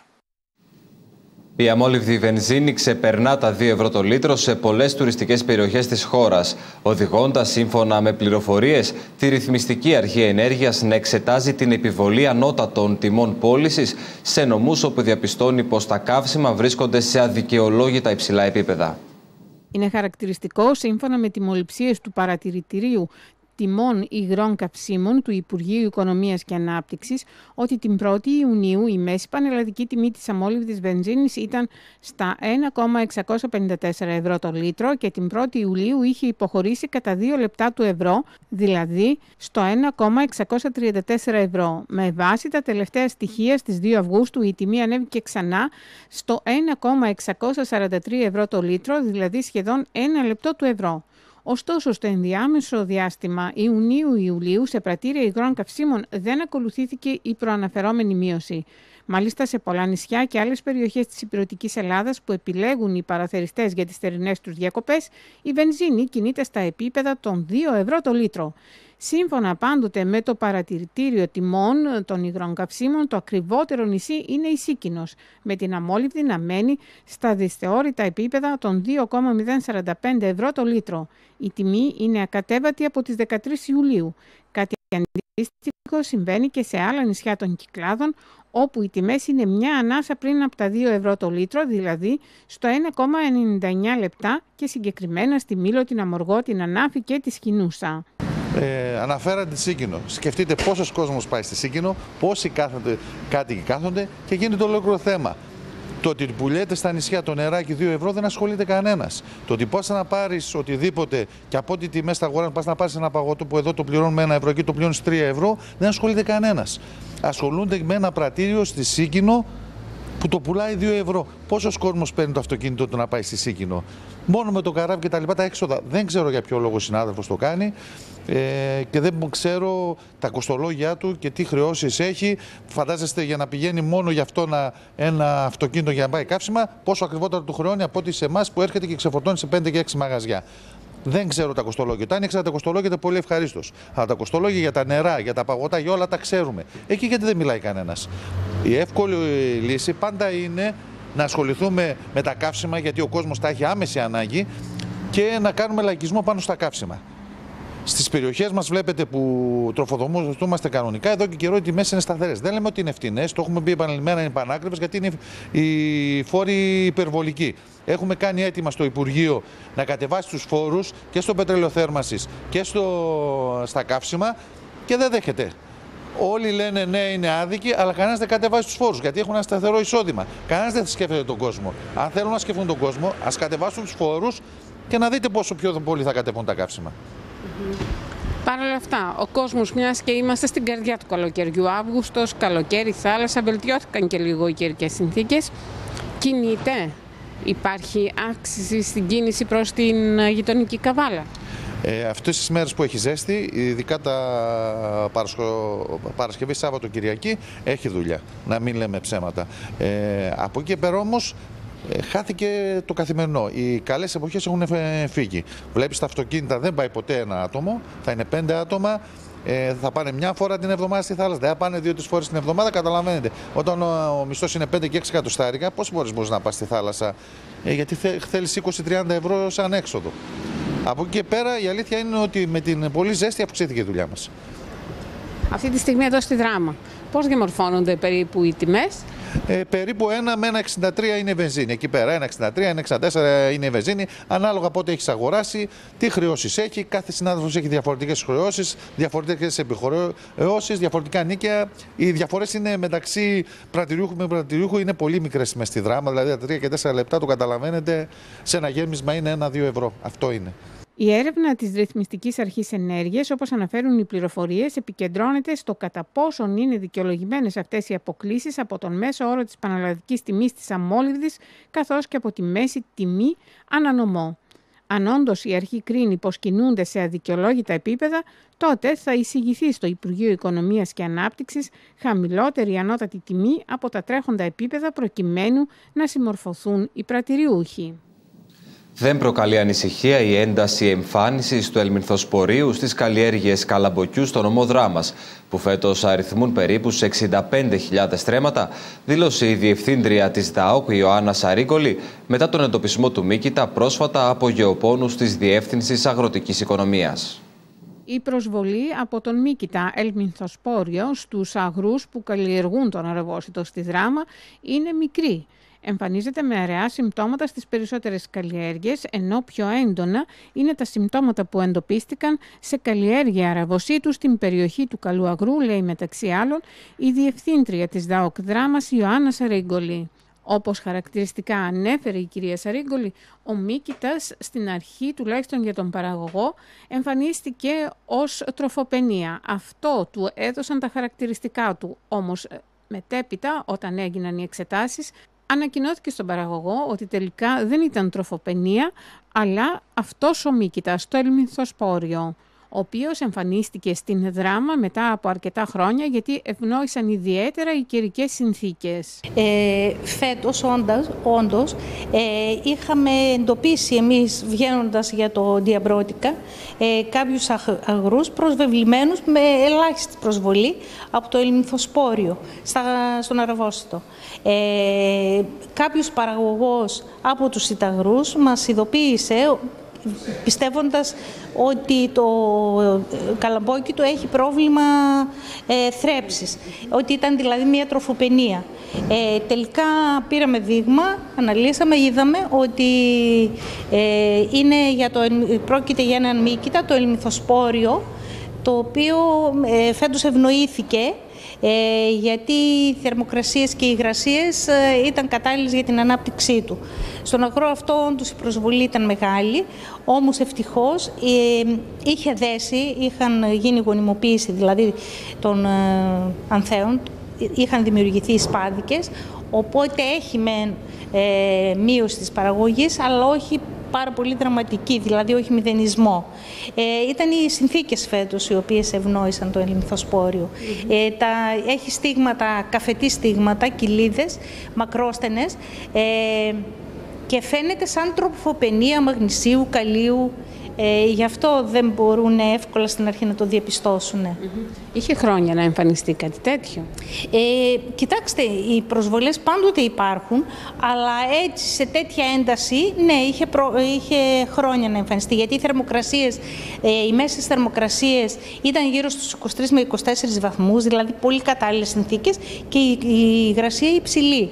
Η αμόλυβδη βενζίνη ξεπερνά τα δύο ευρώ το λίτρο σε πολλές τουριστικές περιοχές της χώρας, οδηγώντας σύμφωνα με πληροφορίες τη Ρυθμιστική Αρχή Ενέργειας να εξετάζει την επιβολή ανώτατων τιμών πώλησης σε νομούς όπου διαπιστώνει πως τα καύσιμα βρίσκονται σε αδικαιολόγητα υψηλά επίπεδα. Είναι χαρακτηριστικό, σύμφωνα με τιμοληψίες του Παρατηρητηρίου Τιμών Υγρών Καυσίμων του Υπουργείου Οικονομίας και Ανάπτυξης, ότι την πρώτη Ιουνίου η μέση πανελλαδική τιμή της αμόλυβδης βενζίνης ήταν στα ένα κόμμα εξακόσια πενήντα τέσσερα ευρώ το λίτρο και την πρώτη Ιουλίου είχε υποχωρήσει κατά δύο λεπτά του ευρώ, δηλαδή στο ένα κόμμα εξακόσια τριάντα τέσσερα ευρώ. Με βάση τα τελευταία στοιχεία στις δύο Αυγούστου η τιμή ανέβηκε ξανά στο ένα κόμμα εξακόσια σαράντα τρία ευρώ το λίτρο, δηλαδή σχεδόν ένα λεπτό του ευρώ. Ωστόσο, στο ενδιάμεσο διάστημα Ιουνίου-Ιουλίου σε πρατήρια υγρών καυσίμων δεν ακολουθήθηκε η προαναφερόμενη μείωση. Μάλιστα, σε πολλά νησιά και άλλες περιοχές της ηπειρωτικής Ελλάδας που επιλέγουν οι παραθεριστές για τις θερινές τους διακοπές, η βενζίνη κινείται στα επίπεδα των δύο ευρώ το λίτρο. Σύμφωνα πάντοτε με το Παρατηρητήριο Τιμών των Υγρών Καυσίμων, το ακριβότερο νησί είναι η Σίκινος, με την αμόλυβδη να μένει στα δυσθεώρητα επίπεδα των δύο κόμμα μηδέν σαράντα πέντε ευρώ το λίτρο. Η τιμή είναι ακατέβατη από τις δεκατρείς Ιουλίου. Κάτι αντίστοιχο συμβαίνει και σε άλλα νησιά των Κυκλάδων, όπου οι τιμές είναι μια ανάσα πριν από τα δύο ευρώ το λίτρο, δηλαδή στο ένα κόμμα ενενήντα εννιά λεπτά και συγκεκριμένα στη Μήλο, την Αμοργό, την Ανάφη και τη Σκηνούσα. Ε, αναφέρατε τη Σίκινο. Σκεφτείτε πόσος κόσμος πάει στη Σίκινο, πόσοι κάθονται, κάτοικοι κάθονται και γίνεται ολόκληρο θέμα. Το ότι πουλιέται στα νησιά το νεράκι δύο ευρώ δεν ασχολείται κανένας. Το ότι πας να πάρεις οτιδήποτε και από ό,τι τιμές στα αγορά πας να πάρεις ένα παγωτό που εδώ το πληρώνουμε ένα ευρώ και το πληρώνεις τρία ευρώ, δεν ασχολείται κανένας. Ασχολούνται με ένα πρατήριο στη Σίκινο που το πουλάει δύο ευρώ. Πόσος κόσμος παίρνει το αυτοκίνητο του να πάει στη Σίκινο? Μόνο με το καράβι και τα λοιπά τα έξοδα. Δεν ξέρω για ποιο λόγο ο συνάδελφος το κάνει ε, και δεν ξέρω τα κοστολόγια του και τι χρεώσεις έχει. Φαντάζεστε για να πηγαίνει μόνο για αυτό να, ένα αυτοκίνητο για να πάει καύσιμα, πόσο ακριβότερα του χρεώνει από ότι σε εμάς που έρχεται και ξεφορτώνει σε πέντε και έξι μαγαζιά. Δεν ξέρω τα κοστολόγια. Αν ήξερα τα κοστολόγια, ήταν πολύ ευχαρίστως. Αλλά τα κοστολόγια για τα νερά, για τα παγωτά, για όλα τα ξέρουμε. Εκεί γιατί δεν μιλάει κανένας. Η εύκολη λύση πάντα είναι να ασχοληθούμε με τα καύσιμα, γιατί ο κόσμος τα έχει άμεση ανάγκη, και να κάνουμε λαϊκισμό πάνω στα καύσιμα. Στις περιοχές μας βλέπετε που τροφοδομούμαστε κανονικά, εδώ και καιρό οι τιμές είναι σταθερές. Δεν λέμε ότι είναι φτηνές, το έχουμε πει επανειλημμένα, είναι πανάκριβες, γιατί είναι οι φόροι υπερβολικοί. Έχουμε κάνει έτοιμα στο Υπουργείο να κατεβάσει τους φόρους και στο πετρελαιοθέρμανσης και στο, στα καύσιμα και δεν δέχεται. Όλοι λένε ναι, είναι άδικοι, αλλά κανένας δεν κατεβάζει τους φόρους γιατί έχουν ένα σταθερό εισόδημα. Κανένας δεν σκέφτεται τον κόσμο. Αν θέλουν να σκεφτούν τον κόσμο, ας κατεβάσουν τους φόρους και να δείτε πόσο πιο πολύ θα κατεβούν τα καύσιμα. Mm-hmm. Παρ' όλα αυτά, ο κόσμος, μιας και είμαστε στην καρδιά του καλοκαιριού, Αύγουστος, καλοκαίρι, θάλασσα, βελτιώθηκαν και λίγο οι καιρικές συνθήκες. Κινείται. Υπάρχει αύξηση στην κίνηση προς την γειτονική Καβάλα. Ε, αυτές τις μέρες που έχει ζέστη, ειδικά τα Παρασκο... Παρασκευή, Σάββατο, Κυριακή, έχει δουλειά. Να μην λέμε ψέματα. Ε, από εκεί και πέρα όμως, ε, χάθηκε το καθημερινό. Οι καλές εποχές έχουν φύγει. Βλέπεις τα αυτοκίνητα, δεν πάει ποτέ ένα άτομο, θα είναι πέντε άτομα. Ε, θα πάνε μια φορά την εβδομάδα στη θάλασσα. Δεν θα πάνε δύο-τρεις φορές την εβδομάδα, καταλαβαίνετε. Όταν ο, ο μισθός είναι πέντε και έξι εκατοστάρικα, πόσες φορές μπορείς να πας στη θάλασσα? Ε, γιατί θε, θέλεις είκοσι με τριάντα ευρώ σαν έξοδο. Από εκεί και πέρα η αλήθεια είναι ότι με την πολύ ζέστη αυξήθηκε η δουλειά μας. Αυτή τη στιγμή εδώ στη Δράμα, πώς διαμορφώνονται περίπου οι τιμές? Ε, περίπου ένα με ένα εξήντα τρία είναι η βενζίνη. Εκεί πέρα, ένα εξήντα τρία, ένα εξήντα τέσσερα είναι η βενζίνη. Ανάλογα πότε έχει αγοράσει, τι χρεώσεις έχει. Κάθε συνάδελφος έχει διαφορετικές χρεώσεις, διαφορετικές επιχρεώσεις, διαφορετικά νίκαια. Οι διαφορές είναι μεταξύ πρατηριούχου με πρατηριούχου είναι πολύ μικρές μες στη δράμα. Δηλαδή τα τρία και τέσσερα λεπτά το καταλαβαίνετε, σε ένα γέμισμα είναι ένα δύο ευρώ. Αυτό είναι. Η έρευνα της Ρυθμιστικής Αρχής Ενέργειας, όπως αναφέρουν οι πληροφορίες, επικεντρώνεται στο κατά πόσον είναι δικαιολογημένες αυτές οι αποκλίσεις από τον μέσο όρο της πανελλαδικής τιμής της αμμόλυβδης, καθώς και από τη μέση τιμή ανανομό. Αν όντως η αρχή κρίνει πως κινούνται σε αδικαιολόγητα επίπεδα, τότε θα εισηγηθεί στο Υπουργείο Οικονομίας και Ανάπτυξης χαμηλότερη ανώτατη τιμή από τα τρέχοντα επίπεδα προκειμένου να συμμορφωθούν οι πρατηριούχοι. Δεν προκαλεί ανησυχία η ένταση εμφάνισης του ελμινθοσπορείου στις καλλιέργειες καλαμποκιού στο νομό Δράμας, που φέτος αριθμούν περίπου σε εξήντα πέντε χιλιάδες στρέμματα, δήλωσε η διευθύντρια της ΔΑΟΚ, Ιωάννα Σαρίγκολη, μετά τον εντοπισμό του μύκητα πρόσφατα από γεωπόνους της Διεύθυνσης Αγροτικής Οικονομίας. Η προσβολή από τον μύκητα ελμινθοσπόριο στους αγρούς που καλλιεργούν τον αραβόσιτο στη Δράμα είναι μικρή. Εμφανίζεται με αραιά συμπτώματα στις περισσότερες καλλιέργειες, ενώ πιο έντονα είναι τα συμπτώματα που εντοπίστηκαν σε καλλιέργεια αραβοσίτου στην περιοχή του Καλού Αγρού, λέει μεταξύ άλλων η διευθύντρια της ΔΑΟΚ Δράμας, Ιωάννα Σαρίγκολη. Όπως χαρακτηριστικά ανέφερε η κυρία Σαρίγκολη, ο μύκητας στην αρχή, τουλάχιστον για τον παραγωγό, εμφανίστηκε ως τροφοπαινία. Αυτό του έδωσαν τα χαρακτηριστικά του, όμως μετέπειτα όταν έγιναν οι εξετάσεις, ανακοινώθηκε στον παραγωγό ότι τελικά δεν ήταν τροφοπαινία, αλλά αυτός ο μύκητας, το ελμινθοσπόριο, ο οποίος εμφανίστηκε στην Δράμα μετά από αρκετά χρόνια, γιατί ευνόησαν ιδιαίτερα οι καιρικές συνθήκες. Ε, φέτος, όντως, όντως ε, είχαμε εντοπίσει εμείς, βγαίνοντας για το Διαμπρότικα, ε, κάποιους αγρούς προσβεβλημένους με ελάχιστη προσβολή από το ελμινθοσπόριο στα, στον αραβόσιτο. Ε, κάποιος παραγωγός από τους σιταγρούς μας ειδοποίησε, πιστεύοντας ότι το καλαμπόκι του έχει πρόβλημα ε, θρέψης, ότι ήταν δηλαδή μια τροφοπαινία. Ε, τελικά πήραμε δείγμα, αναλύσαμε, είδαμε ότι ε, είναι για το, πρόκειται για έναν μύκητα, το ελμινθοσπόριο, το οποίο ε, φέτος ευνοήθηκε, Ε, γιατί οι θερμοκρασίες και οι υγρασίες ε, ήταν κατάλληλες για την ανάπτυξή του. Στον αγρό αυτό όντως η προσβολή ήταν μεγάλη, όμως ευτυχώς ε, είχε δέσει, είχαν γίνει γονιμοποίηση δηλαδή των ε, ανθέων, είχαν δημιουργηθεί σπάδικες, οπότε έχει με ε, μείωση της παραγωγής, αλλά όχι πάρα πολύ δραματική, δηλαδή όχι μηδενισμό. Ε, ήταν οι συνθήκες φέτος οι οποίες ευνόησαν το ελμινθοσπόριο. Mm-hmm. ε, τα, έχει στίγματα, καφετή στίγματα, κοιλίδες, μακρόστενες ε, και φαίνεται σαν τροφοπαινία μαγνησίου, καλίου. Ε, γι' αυτό δεν μπορούν εύκολα στην αρχή να το διαπιστώσουν. Mm-hmm. Είχε χρόνια να εμφανιστεί κάτι τέτοιο. Ε, κοιτάξτε, οι προσβολές πάντοτε υπάρχουν, αλλά έτσι σε τέτοια ένταση, ναι, είχε, προ, είχε χρόνια να εμφανιστεί. Γιατί οι θερμοκρασίες, ε, οι μέσες θερμοκρασίες ήταν γύρω στους είκοσι τρεις με είκοσι τέσσερις βαθμούς, δηλαδή πολύ κατάλληλες συνθήκες, και η, η υγρασία υψηλή.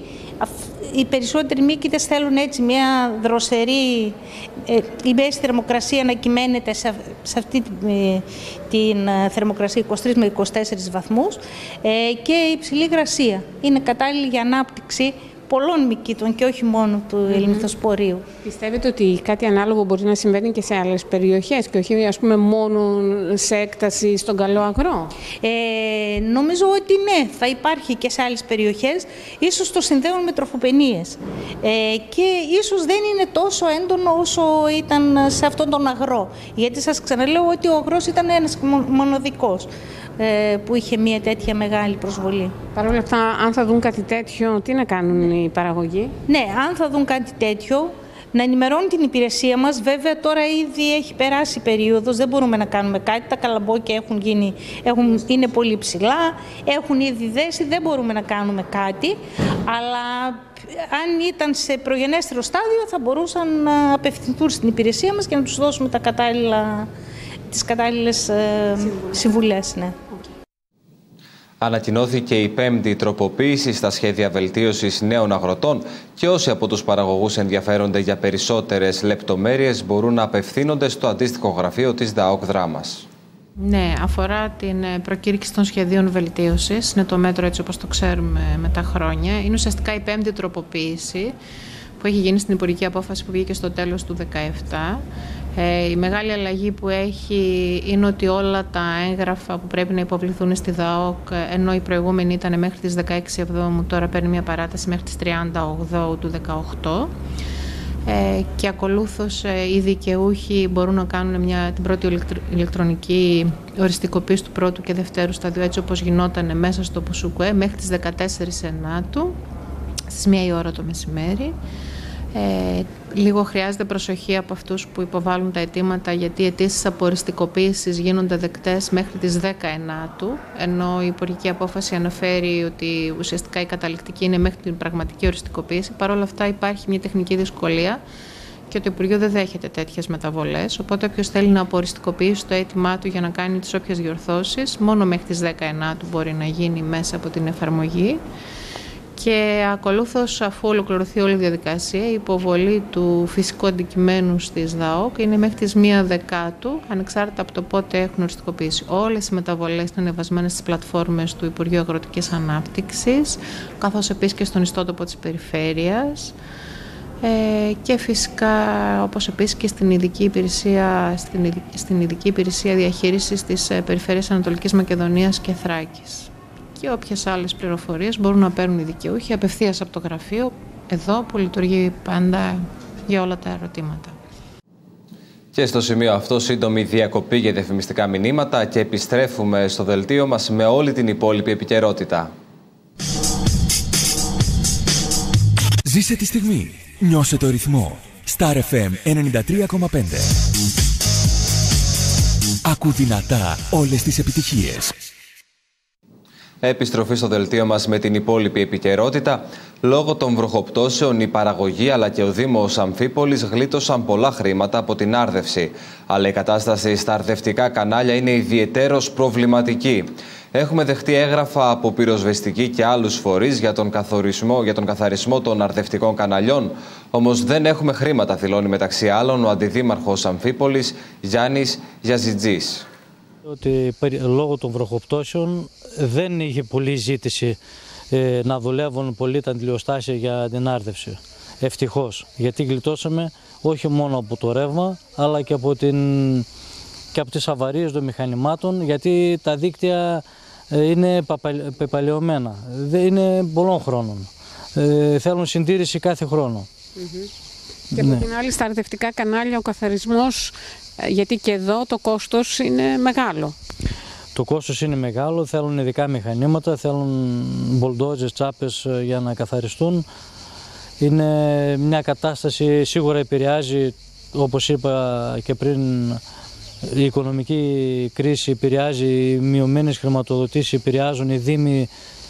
Οι περισσότεροι μύκητες θέλουν έτσι μια δροσερή, ε, η μέση θερμοκρασία να κυμαίνεται σε, σε αυτή ε, την ε, θερμοκρασία είκοσι τρεις με είκοσι τέσσερις βαθμούς ε, και η υψηλή υγρασία. Είναι κατάλληλη για ανάπτυξη πολλών μυκήτων και όχι μόνο του mm-hmm. ελμινθοσπορείου. Πιστεύετε ότι κάτι ανάλογο μπορεί να συμβαίνει και σε άλλες περιοχές και όχι, ας πούμε, μόνο σε έκταση στον Καλό Αγρό? Ε, νομίζω ότι ναι, θα υπάρχει και σε άλλες περιοχές. Ίσως το συνδέουν με τροφοπαινίες. Ε, και ίσως δεν είναι τόσο έντονο όσο ήταν σε αυτόν τον αγρό. Γιατί σας ξαναλέω ότι ο αγρός ήταν ένας μονοδικός που είχε μια τέτοια μεγάλη προσβολή. Παρ' όλα αυτά, αν θα δουν κάτι τέτοιο, τι να κάνουν οι παραγωγοί? Ναι, αν θα δουν κάτι τέτοιο, να ενημερώνουν την υπηρεσία μας. Βέβαια, τώρα ήδη έχει περάσει η περίοδος, δεν μπορούμε να κάνουμε κάτι. Τα καλαμπόκια έχουν γίνει, έχουν, είναι πολύ ψηλά, έχουν ήδη δέσει, δεν μπορούμε να κάνουμε κάτι. Αλλά αν ήταν σε προγενέστερο στάδιο, θα μπορούσαν να απευθυνθούν στην υπηρεσία μας και να τους δώσουμε τα κατάλληλα, τις κατάλληλες ε, συμβουλές. Ναι. Ανακοινώθηκε η πέμπτη τροποποίηση στα σχέδια βελτίωσης νέων αγροτών και όσοι από τους παραγωγούς ενδιαφέρονται για περισσότερες λεπτομέρειες μπορούν να απευθύνονται στο αντίστοιχο γραφείο της ΔΑΟΚ Δράμας. Ναι, αφορά την προκήρυξη των σχεδίων βελτίωσης. Είναι το μέτρο έτσι όπως το ξέρουμε με τα χρόνια. Είναι ουσιαστικά η πέμπτη τροποποίηση που έχει γίνει στην υπουργική απόφαση που βγήκε στο τέλος του δύο χιλιάδες δεκαεπτά. Ε, η μεγάλη αλλαγή που έχει είναι ότι όλα τα έγγραφα που πρέπει να υποβληθούν στη ΔΑΟΚ, ενώ η προηγούμενη ήταν μέχρι τις δεκαέξι Εβδόμου, τώρα παίρνει μια παράταση μέχρι τις τριάντα Οκτώβρη του δύο χιλιάδες δεκαοκτώ. Ε, και ακολούθως ε, οι δικαιούχοι μπορούν να κάνουν μια, την πρώτη ηλεκτρονική οριστικοποίηση του πρώτου και δευτέρου σταδίου, έτσι όπως γινόταν μέσα στο Πουσουκουέ, μέχρι τις δεκατέσσερις Ενάτου, στις μία η ώρα το μεσημέρι. Ε, λίγο χρειάζεται προσοχή από αυτούς που υποβάλλουν τα αιτήματα, γιατί οι αιτήσεις αποριστικοποίησης γίνονται δεκτές μέχρι τις δέκα Ενάτου, ενώ η υπουργική απόφαση αναφέρει ότι ουσιαστικά η καταληκτική είναι μέχρι την πραγματική οριστικοποίηση. Παρ' όλα αυτά υπάρχει μια τεχνική δυσκολία και το Υπουργείο δεν δέχεται τέτοιες μεταβολές, οπότε όποιος θέλει να αποριστικοποιήσει το αίτημά του για να κάνει τις όποιες διορθώσεις, μόνο μέχρι τις δέκα Ενάτου μπορεί να γίνει μέσα από την εφαρμογή. Και ακολούθως, αφού ολοκληρωθεί όλη η διαδικασία, η υποβολή του φυσικού αντικειμένου στις ΔΑΟΚ είναι μέχρι τις μία Δεκάτου, ανεξάρτητα από το πότε έχουν οριστικοποιήσει. Όλες οι μεταβολές είναι ανεβασμένες στις πλατφόρμες του Υπουργείου Αγροτικής Ανάπτυξης, καθώς επίσης και στον ιστότοπο της Περιφέρειας. Ε, και φυσικά, όπως επίσης και στην ειδική υπηρεσία, στην ειδική, στην ειδική υπηρεσία διαχείρισης της Περιφέρειας Ανατολικής Μακεδονίας και Θράκης. Και όποιες άλλες πληροφορίες μπορούν να παίρνουν οι δικαιούχοι απευθείας από το γραφείο εδώ που λειτουργεί πάντα για όλα τα ερωτήματα. Και στο σημείο αυτό σύντομη διακοπή για διαφημιστικά μηνύματα και επιστρέφουμε στο δελτίο μας με όλη την υπόλοιπη επικαιρότητα. Ζήσε τη στιγμή. Νιώσε το ρυθμό. Star εφ εμ ενενήντα τρία κόμμα πέντε. Ακού δυνατά όλες τις επιτυχίες. Επιστροφή στο δελτίο μας με την υπόλοιπη επικαιρότητα. Λόγω των βροχοπτώσεων, η παραγωγή αλλά και ο Δήμος Αμφίπολης γλίτωσαν πολλά χρήματα από την άρδευση. Αλλά η κατάσταση στα αρδευτικά κανάλια είναι ιδιαιτέρως προβληματική. Έχουμε δεχτεί έγγραφα από πυροσβεστική και άλλους φορείς για τον, καθορισμό, για τον καθαρισμό των αρδευτικών καναλιών. Όμως δεν έχουμε χρήματα, δηλώνει μεταξύ άλλων ο Αντιδήμαρχος Αμφίπολης Γιάννης Γιαζιτζής. Ότι λόγω των βροχοπτώσεων δεν είχε πολλή ζήτηση ε, να δουλεύουν πολύ τα αντιλιοστάσια για την άρδευση. Ευτυχώς, γιατί γλιτώσαμε όχι μόνο από το ρεύμα, αλλά και από, την, και από τις αβαρίες των μηχανημάτων, γιατί τα δίκτυα ε, είναι πεπαλαιωμένα. Δεν είναι πολλών χρόνων. Ε, θέλουν συντήρηση κάθε χρόνο. Mm-hmm. Και από ναι. την άλλη, στα αρδευτικά κανάλια ο καθαρισμός, γιατί και εδώ το κόστος είναι μεγάλο. Το κόστος είναι μεγάλο, θέλουν ειδικά μηχανήματα, θέλουν μπολντόζες, τσάπες για να καθαριστούν. Είναι μια κατάσταση, σίγουρα επηρεάζει, όπως είπα και πριν, η οικονομική κρίση επηρεάζει, οι μειωμένες χρηματοδοτήσεις επηρεάζουν, οι δήμοι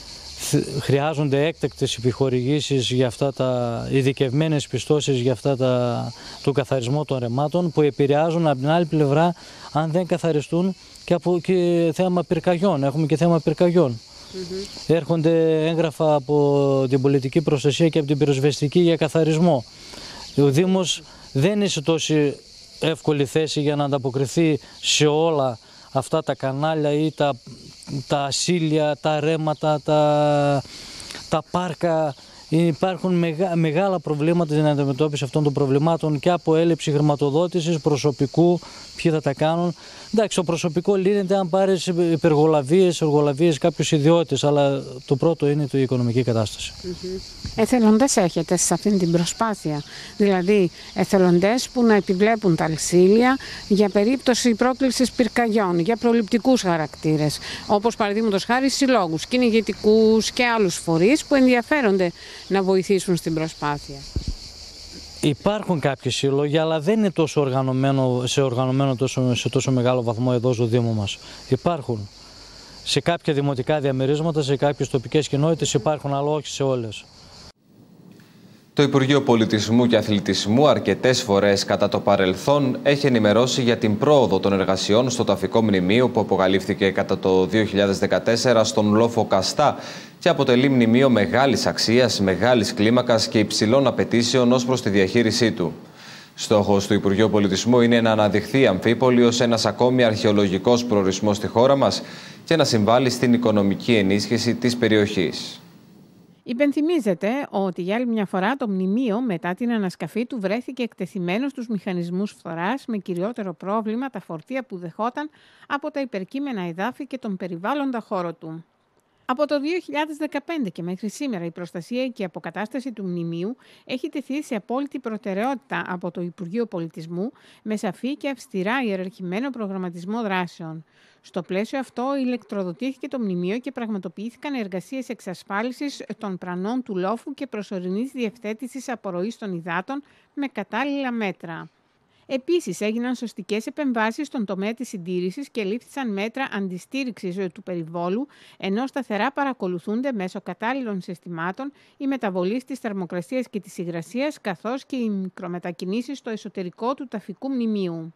χρειάζονται έκτακτες επιχορηγήσεις για αυτά τα ειδικευμένες πιστώσεις για αυτά τα, το καθαρισμό των ρεμάτων που επηρεάζουν από την άλλη πλευρά, αν δεν καθαριστούν, και από και θέμα πυρκαγιών. Έχουμε και θέμα πυρκαγιών. Mm-hmm. Έρχονται έγγραφα από την πολιτική προστασία και από την πυροσβεστική για καθαρισμό. Ο Δήμος δεν είναι σε τόση εύκολη θέση για να ανταποκριθεί σε όλα αυτά τα κανάλια ή τα, τα ασύλια, τα ρέματα, τα, τα πάρκα. Υπάρχουν μεγά, μεγάλα προβλήματα στην αντιμετώπιση αυτών των προβλημάτων και από έλλειψη χρηματοδότησης, προσωπικού, ποιοι θα τα κάνουν. Εντάξει, το προσωπικό λύνεται αν πάρεις υπεργολαβίες, εργολαβίες, κάποιους ιδιώτες, αλλά το πρώτο είναι η οικονομική κατάσταση. Mm-hmm. Εθελοντές έχετε σε αυτήν την προσπάθεια, δηλαδή εθελοντές που να επιβλέπουν τα αλσίλια για περίπτωση πρόκλησης πυρκαγιών, για προληπτικούς χαρακτήρες, όπως παραδείγματος χάρη συλλόγους, κυνηγητικούς και άλλους φορείς που ενδιαφέρονται να βοηθήσουν στην προσπάθεια. Υπάρχουν κάποιοι σύλλογοι, αλλά δεν είναι τόσο οργανωμένο, σε οργανωμένο τόσο, σε τόσο μεγάλο βαθμό εδώ στο Δήμο μας. Υπάρχουν. Σε κάποια δημοτικά διαμερίσματα, σε κάποιες τοπικές κοινότητες υπάρχουν, αλλά όχι σε όλες. Το Υπουργείο Πολιτισμού και Αθλητισμού αρκετές φορές κατά το παρελθόν έχει ενημερώσει για την πρόοδο των εργασιών στο ταφικό μνημείο που αποκαλύφθηκε κατά το δύο χιλιάδες δεκατέσσερα στον Λόφο Καστά και αποτελεί μνημείο μεγάλης αξίας, μεγάλης κλίμακας και υψηλών απαιτήσεων ως προς τη διαχείρισή του. Στόχος του Υπουργείου Πολιτισμού είναι να αναδειχθεί η Αμφίπολη ως ένας ακόμη αρχαιολογικός προορισμός στη χώρα μας και να συμβάλλει στην οικονομική ενίσχυση της περιοχής. Υπενθυμίζεται ότι για άλλη μια φορά το μνημείο μετά την ανασκαφή του βρέθηκε εκτεθειμένο στους μηχανισμούς φθοράς με κυριότερο πρόβλημα τα φορτία που δεχόταν από τα υπερκείμενα εδάφη και τον περιβάλλοντα χώρο του. Από το δύο χιλιάδες δεκαπέντε και μέχρι σήμερα η προστασία και η αποκατάσταση του μνημείου έχει τεθεί σε απόλυτη προτεραιότητα από το Υπουργείο Πολιτισμού με σαφή και αυστηρά ιεραρχημένο προγραμματισμό δράσεων. Στο πλαίσιο αυτό ηλεκτροδοτήθηκε το μνημείο και πραγματοποιήθηκαν εργασίες εξασφάλισης των πρανών του λόφου και προσωρινής διευθέτησης απορροής των υδάτων με κατάλληλα μέτρα. Επίσης, έγιναν σωστικές επεμβάσεις στον τομέα της συντήρησης και λήφθησαν μέτρα αντιστήριξης του περιβόλου, ενώ σταθερά παρακολουθούνται μέσω κατάλληλων συστημάτων η μεταβολή της θερμοκρασίας και της υγρασίας, καθώς και οι μικρομετακινήσεις στο εσωτερικό του ταφικού μνημείου.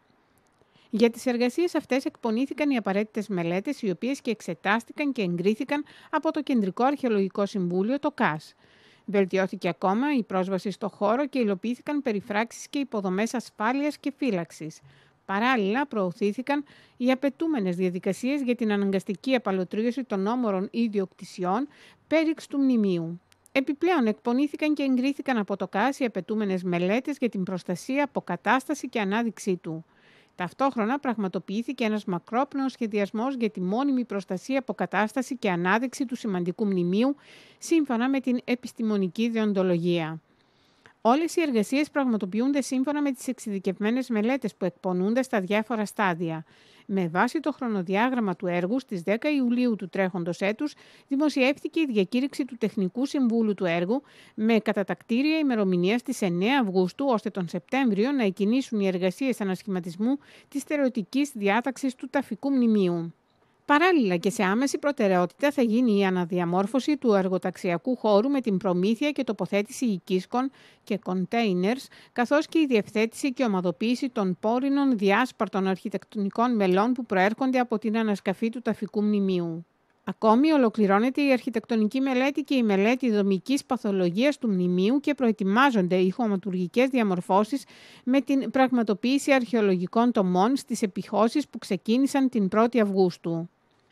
Για τις εργασίες αυτές εκπονήθηκαν οι απαραίτητες μελέτες, οι οποίες και εξετάστηκαν και εγκρίθηκαν από το Κεντρικό Αρχαιολογικό Συμβούλιο, το ΚΑΣ. Βελτιώθηκε ακόμα η πρόσβαση στο χώρο και υλοποιήθηκαν περιφράξεις και υποδομές ασφάλειας και φύλαξης. Παράλληλα, προωθήθηκαν οι απαιτούμενες διαδικασίες για την αναγκαστική απαλωτρίωση των όμορων ιδιοκτησιών πέριξ του μνημείου. Επιπλέον, εκπονήθηκαν και εγκρίθηκαν από το ΚΑΣ οι απαιτούμενες μελέτες για την προστασία, αποκατάσταση και ανάδειξή του. Ταυτόχρονα πραγματοποιήθηκε ένας μακρόπνοος σχεδιασμός για τη μόνιμη προστασία, αποκατάσταση και ανάδειξη του σημαντικού μνημείου σύμφωνα με την επιστημονική δεοντολογία. Όλες οι εργασίες πραγματοποιούνται σύμφωνα με τις εξειδικευμένες μελέτες που εκπονούνται στα διάφορα στάδια. Με βάση το χρονοδιάγραμμα του έργου, στις δέκα Ιουλίου του τρέχοντος έτους, δημοσιεύτηκε η διακήρυξη του Τεχνικού Συμβούλου του έργου με κατατακτήρια ημερομηνία στις εννέα Αυγούστου, ώστε τον Σεπτέμβριο να εκκινήσουν οι εργασίες ανασχηματισμού της στερεωτικής διάταξης του ταφικού μνημείου. Παράλληλα και σε άμεση προτεραιότητα θα γίνει η αναδιαμόρφωση του εργοταξιακού χώρου με την προμήθεια και τοποθέτηση οικίσκων και containers, καθώς και η διευθέτηση και ομαδοποίηση των πόρινων διάσπαρτων αρχιτεκτονικών μελών που προέρχονται από την ανασκαφή του ταφικού μνημείου. Ακόμη ολοκληρώνεται η αρχιτεκτονική μελέτη και η μελέτη δομικής παθολογίας του μνημείου και προετοιμάζονται οι χωματουργικές διαμορφώσεις με την πραγματοποίηση αρχαιολογικών τομών στις επιχώσεις που ξεκίνησαν την πρώτη Αυγούστου.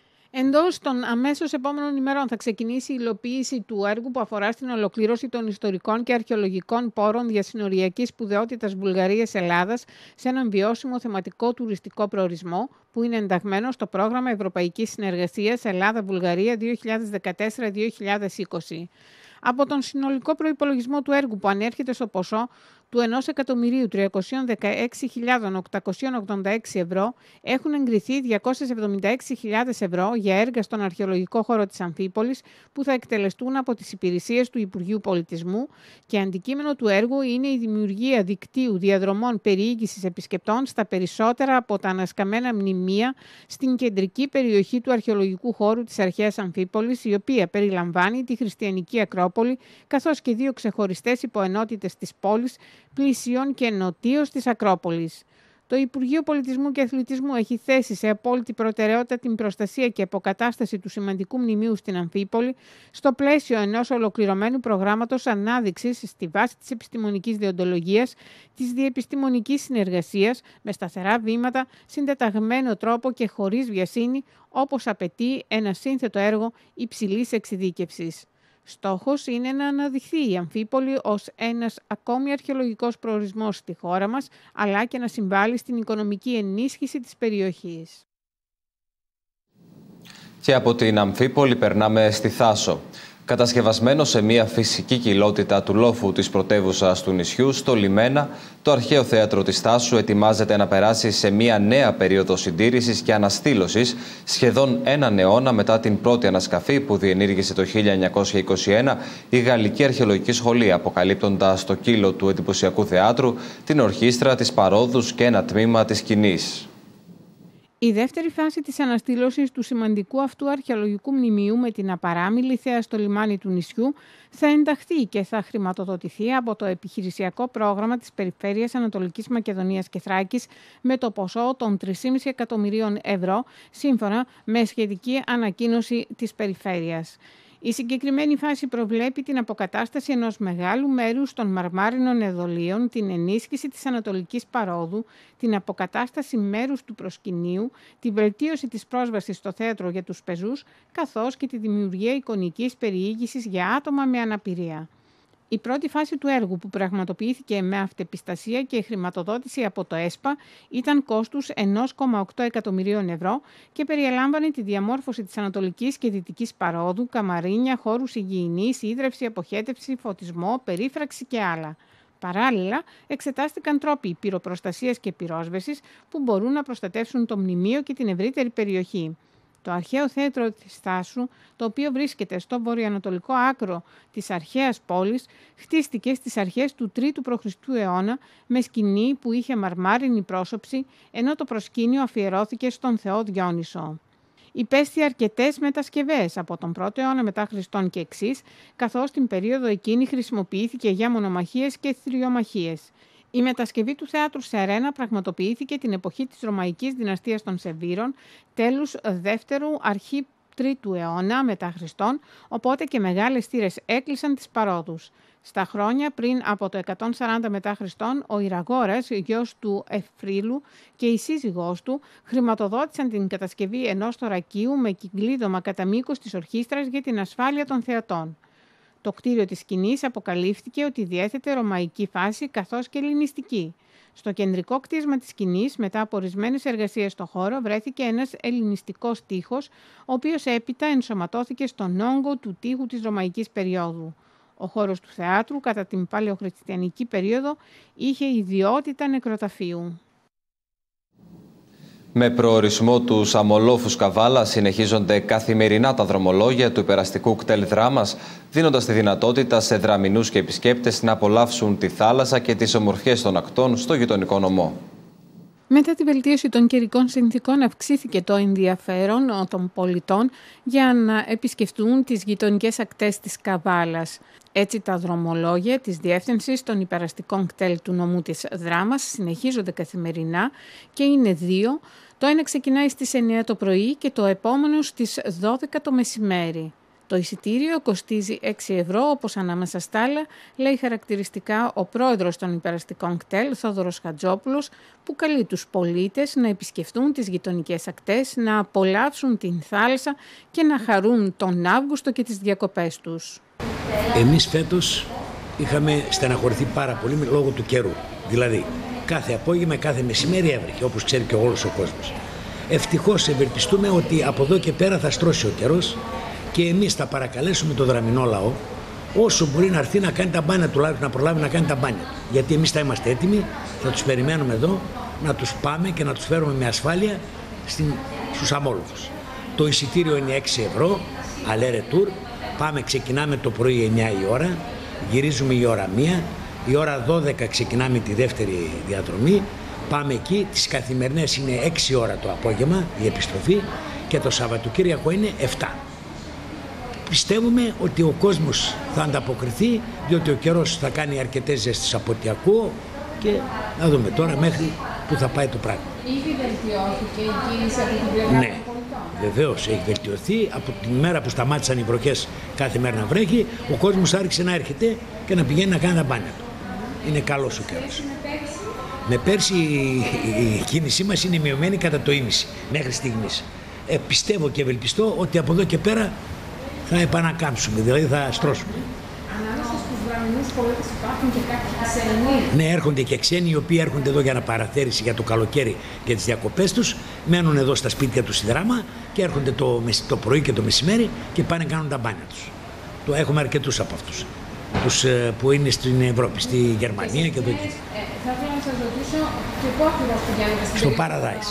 Εντός των αμέσως επόμενων ημερών θα ξεκινήσει η υλοποίηση του έργου που αφορά στην ολοκλήρωση των ιστορικών και αρχαιολογικών πόρων διασυνοριακής σπουδαιότητας Βουλγαρίας-Ελλάδας σε έναν βιώσιμο θεματικό τουριστικό προορισμό που είναι ενταγμένο στο πρόγραμμα Ευρωπαϊκής Συνεργασίας Ελλάδα-Βουλγαρία δύο χιλιάδες δεκατέσσερα δύο χιλιάδες είκοσι. Από τον συνολικό προϋπολογισμό του έργου που ανέρχεται στο ποσό του ενός εκατομμυρίου τριακόσιες δεκαέξι χιλιάδες οκτακόσια ογδόντα έξι ευρώ έχουν εγκριθεί διακόσιες εβδομήντα έξι χιλιάδες ευρώ για έργα στον αρχαιολογικό χώρο της Αμφίπολης που θα εκτελεστούν από τις υπηρεσίες του Υπουργείου Πολιτισμού και αντικείμενο του έργου είναι η δημιουργία δικτύου διαδρομών περιήγησης επισκεπτών στα περισσότερα από τα ανασκαμμένα μνημεία στην κεντρική περιοχή του αρχαιολογικού χώρου της αρχαίας Αμφίπολης, η οποία περιλαμβάνει τη Χριστιανική Ακρόπολη καθώς και δύο ξεχωριστές υποενότητες της πόλης, πλησίων και νοτίως της Ακρόπολης. Το Υπουργείο Πολιτισμού και Αθλητισμού έχει θέσει σε απόλυτη προτεραιότητα την προστασία και αποκατάσταση του σημαντικού μνημείου στην Αμφίπολη στο πλαίσιο ενός ολοκληρωμένου προγράμματος ανάδειξης στη βάση της επιστημονικής δεοντολογίας, της διεπιστημονικής συνεργασίας με σταθερά βήματα, συντεταγμένο τρόπο και χωρίς βιασύνη, όπως απαιτεί ένα σύνθετο έργο υψηλής εξειδίκευσης. Στόχος είναι να αναδειχθεί η Αμφίπολη ως ένας ακόμη αρχαιολογικός προορισμός στη χώρα μας, αλλά και να συμβάλλει στην οικονομική ενίσχυση της περιοχής. Και από την Αμφίπολη περνάμε στη Θάσο. Κατασκευασμένο σε μια φυσική κοιλότητα του λόφου της πρωτεύουσας του νησιού, στο Λιμένα, το αρχαίο θέατρο της Θάσου ετοιμάζεται να περάσει σε μια νέα περίοδο συντήρησης και αναστήλωσης, σχεδόν έναν αιώνα μετά την πρώτη ανασκαφή που διενήργησε το χίλια εννιακόσια είκοσι ένα η Γαλλική Αρχαιολογική Σχολή, αποκαλύπτοντας το κύλο του εντυπωσιακού θεάτρου, την ορχήστρα, τις παρόδους και ένα τμήμα της σκηνής. Η δεύτερη φάση της αναστήλωσης του σημαντικού αυτού αρχαιολογικού μνημείου με την απαράμιλη θέα στο λιμάνι του νησιού θα ενταχθεί και θα χρηματοδοτηθεί από το επιχειρησιακό πρόγραμμα της Περιφέρειας Ανατολικής Μακεδονίας και Θράκης με το ποσό των τρία κόμμα πέντε εκατομμυρίων ευρώ, σύμφωνα με σχετική ανακοίνωση της Περιφέρειας. Η συγκεκριμένη φάση προβλέπει την αποκατάσταση ενός μεγάλου μέρους των μαρμάρινων εδωλίων, την ενίσχυση της ανατολικής παρόδου, την αποκατάσταση μέρους του προσκυνείου, την βελτίωση της πρόσβασης στο θέατρο για τους πεζούς, καθώς και τη δημιουργία εικονικής περιήγησης για άτομα με αναπηρία. Η πρώτη φάση του έργου, που πραγματοποιήθηκε με αυτεπιστασία και χρηματοδότηση από το ΕΣΠΑ, ήταν κόστους ένα κόμμα οκτώ εκατομμυρίων ευρώ και περιελάμβανε τη διαμόρφωση της ανατολικής και δυτικής παρόδου, καμαρίνια, χώρους υγιεινής, ίδρυυση, αποχέτευση, φωτισμό, περίφραξη και άλλα. Παράλληλα, εξετάστηκαν τρόποι πυροπροστασίας και πυρόσβεσης που μπορούν να προστατεύσουν το μνημείο και την ευρύτερη περιοχή. Το αρχαίο θέατρο της Θάσου, το οποίο βρίσκεται στο βορειοανατολικό άκρο της αρχαίας πόλης, χτίστηκε στις αρχές του τρίτου π.Χ. αιώνα με σκηνή που είχε μαρμάρινη πρόσωψη, ενώ το προσκήνιο αφιερώθηκε στον θεό Διόνυσο. Υπέστη αρκετές μετασκευές από τον πρώτο αιώνα μετά Χριστόν και εξής, καθώς την περίοδο εκείνη χρησιμοποιήθηκε για μονομαχίες και θηριομαχίες. Η μετασκευή του θέατρου σε αρένα πραγματοποιήθηκε την εποχή της Ρωμαϊκής δυναστείας των Σεβήρων, τέλους δεύτερου αρχή τρίτου αιώνα μετά Χριστόν, οπότε και μεγάλες θύρες έκλεισαν τις παρόδους. Στα χρόνια πριν από το εκατόν σαράντα μετά Χριστόν, ο Ηραγόρας, γιος του Ευφρύλου και η σύζυγός του, χρηματοδότησαν την κατασκευή ενός θωρακείου με κυκλίδωμα κατά μήκος της ορχήστρας για την ασφάλεια των θεατών. Το κτίριο της σκηνής αποκαλύφθηκε ότι διέθετε ρωμαϊκή φάση καθώς και ελληνιστική. Στο κεντρικό κτίσμα της σκηνής, μετά από ορισμένες εργασίες στο χώρο, βρέθηκε ένας ελληνιστικός τοίχος, ο οποίος έπειτα ενσωματώθηκε στον όγκο του τοίχου της ρωμαϊκής περίοδου. Ο χώρος του θεάτρου κατά την παλαιοχριστιανική περίοδο είχε ιδιότητα νεκροταφείου. Με προορισμό του Αμολόφους Καβάλα συνεχίζονται καθημερινά τα δρομολόγια του υπεραστικού κτέλ Δράμας, δίνοντας τη δυνατότητα σε δραμηνούς και επισκέπτες να απολαύσουν τη θάλασσα και τις ομορφιές των ακτών στο γειτονικό νομό. Μετά τη βελτίωση των καιρικών συνθήκων αυξήθηκε το ενδιαφέρον των πολιτών για να επισκεφτούν τις γειτονικές ακτές της Καβάλας. Έτσι τα δρομολόγια της Διεύθυνσης των Υπεραστικών κτέλ του νομού της Δράμας συνεχίζονται καθημερινά και είναι δύο. Το ένα ξεκινάει στις εννιά το πρωί και το επόμενο στις δώδεκα το μεσημέρι. Το εισιτήριο κοστίζει έξι ευρώ, όπως ανάμεσα στα άλλα λέει χαρακτηριστικά ο πρόεδρος των Υπεραστικών κτέλ, Θόδωρος Χατζόπουλος, που καλεί τους πολίτες να επισκεφτούν τις γειτονικές ακτές, να απολαύσουν την θάλασσα και να χαρούν τον Αύγουστο και τις διακοπές τους. Εμείς φέτος είχαμε στεναχωρηθεί πάρα πολύ λόγω του καιρού. Δηλαδή, κάθε απόγευμα, κάθε μεσημέρι έβρεχε, όπως ξέρει και όλος ο κόσμος. Ευτυχώς ευελπιστούμε ότι από εδώ και πέρα θα στρώσει ο καιρός και εμείς θα παρακαλέσουμε το δραμηνό λαό όσο μπορεί να έρθει να κάνει τα μπάνια, τουλάχιστον να προλάβει να κάνει τα μπάνια. Γιατί εμείς θα είμαστε έτοιμοι, θα τους περιμένουμε εδώ, να τους πάμε και να τους φέρουμε με ασφάλεια στην, στους Αμόλοφους. Το εισιτήριο είναι έξι ευρώ, aller retour. Πάμε, ξεκινάμε το πρωί εννιά η ώρα, γυρίζουμε η ώρα μία, η ώρα δώδεκα ξεκινάμε τη δεύτερη διαδρομή, πάμε εκεί, τις καθημερινές είναι έξι ώρα το απόγευμα η επιστροφή και το Σαββατοκύριακο είναι επτά. Πιστεύουμε ότι ο κόσμος θα ανταποκριθεί, διότι ο καιρός θα κάνει αρκετές ζέστες από ό,τι ακούω και να δούμε τώρα μέχρι που θα πάει το πράγμα. Ήδη βελτιώθηκε η κίνηση από την πλευρά ναι. των πολιτών. Βεβαίως έχει βελτιωθεί. Από τη μέρα που σταμάτησαν οι βροχές κάθε μέρα να βρέχει, ο κόσμος άρχισε να έρχεται και να πηγαίνει να κάνει τα μπάνια του. Είναι καλός ο καιρός. Με πέρσι η κίνησή μας είναι μειωμένη κατά το ίμιση μέχρι στιγμής. Ε, πιστεύω και ευελπιστώ ότι από εδώ και πέρα θα επανακάμψουμε, δηλαδή θα στρώσουμε. Ανάμεσα στους δραμηνούς πολίτες υπάρχουν και κάποιοι ξένοι. Ναι, έρχονται και ξένοι οι οποίοι έρχονται εδώ για να παραθέρηση για το καλοκαίρι και τις διακοπές τους. Μένουν εδώ στα σπίτια τους στη Δράμα και έρχονται το, το πρωί και το μεσημέρι και πάνε να κάνουν τα μπάνια τους. Το έχουμε αρκετούς από αυτούς. Τους που είναι στην Ευρώπη, στη Γερμανία και εδώ εκεί. Ε, θα ήθελα να σας ρωτήσω και πού ακριβώς πηγαίνετε στην Στο Paradise.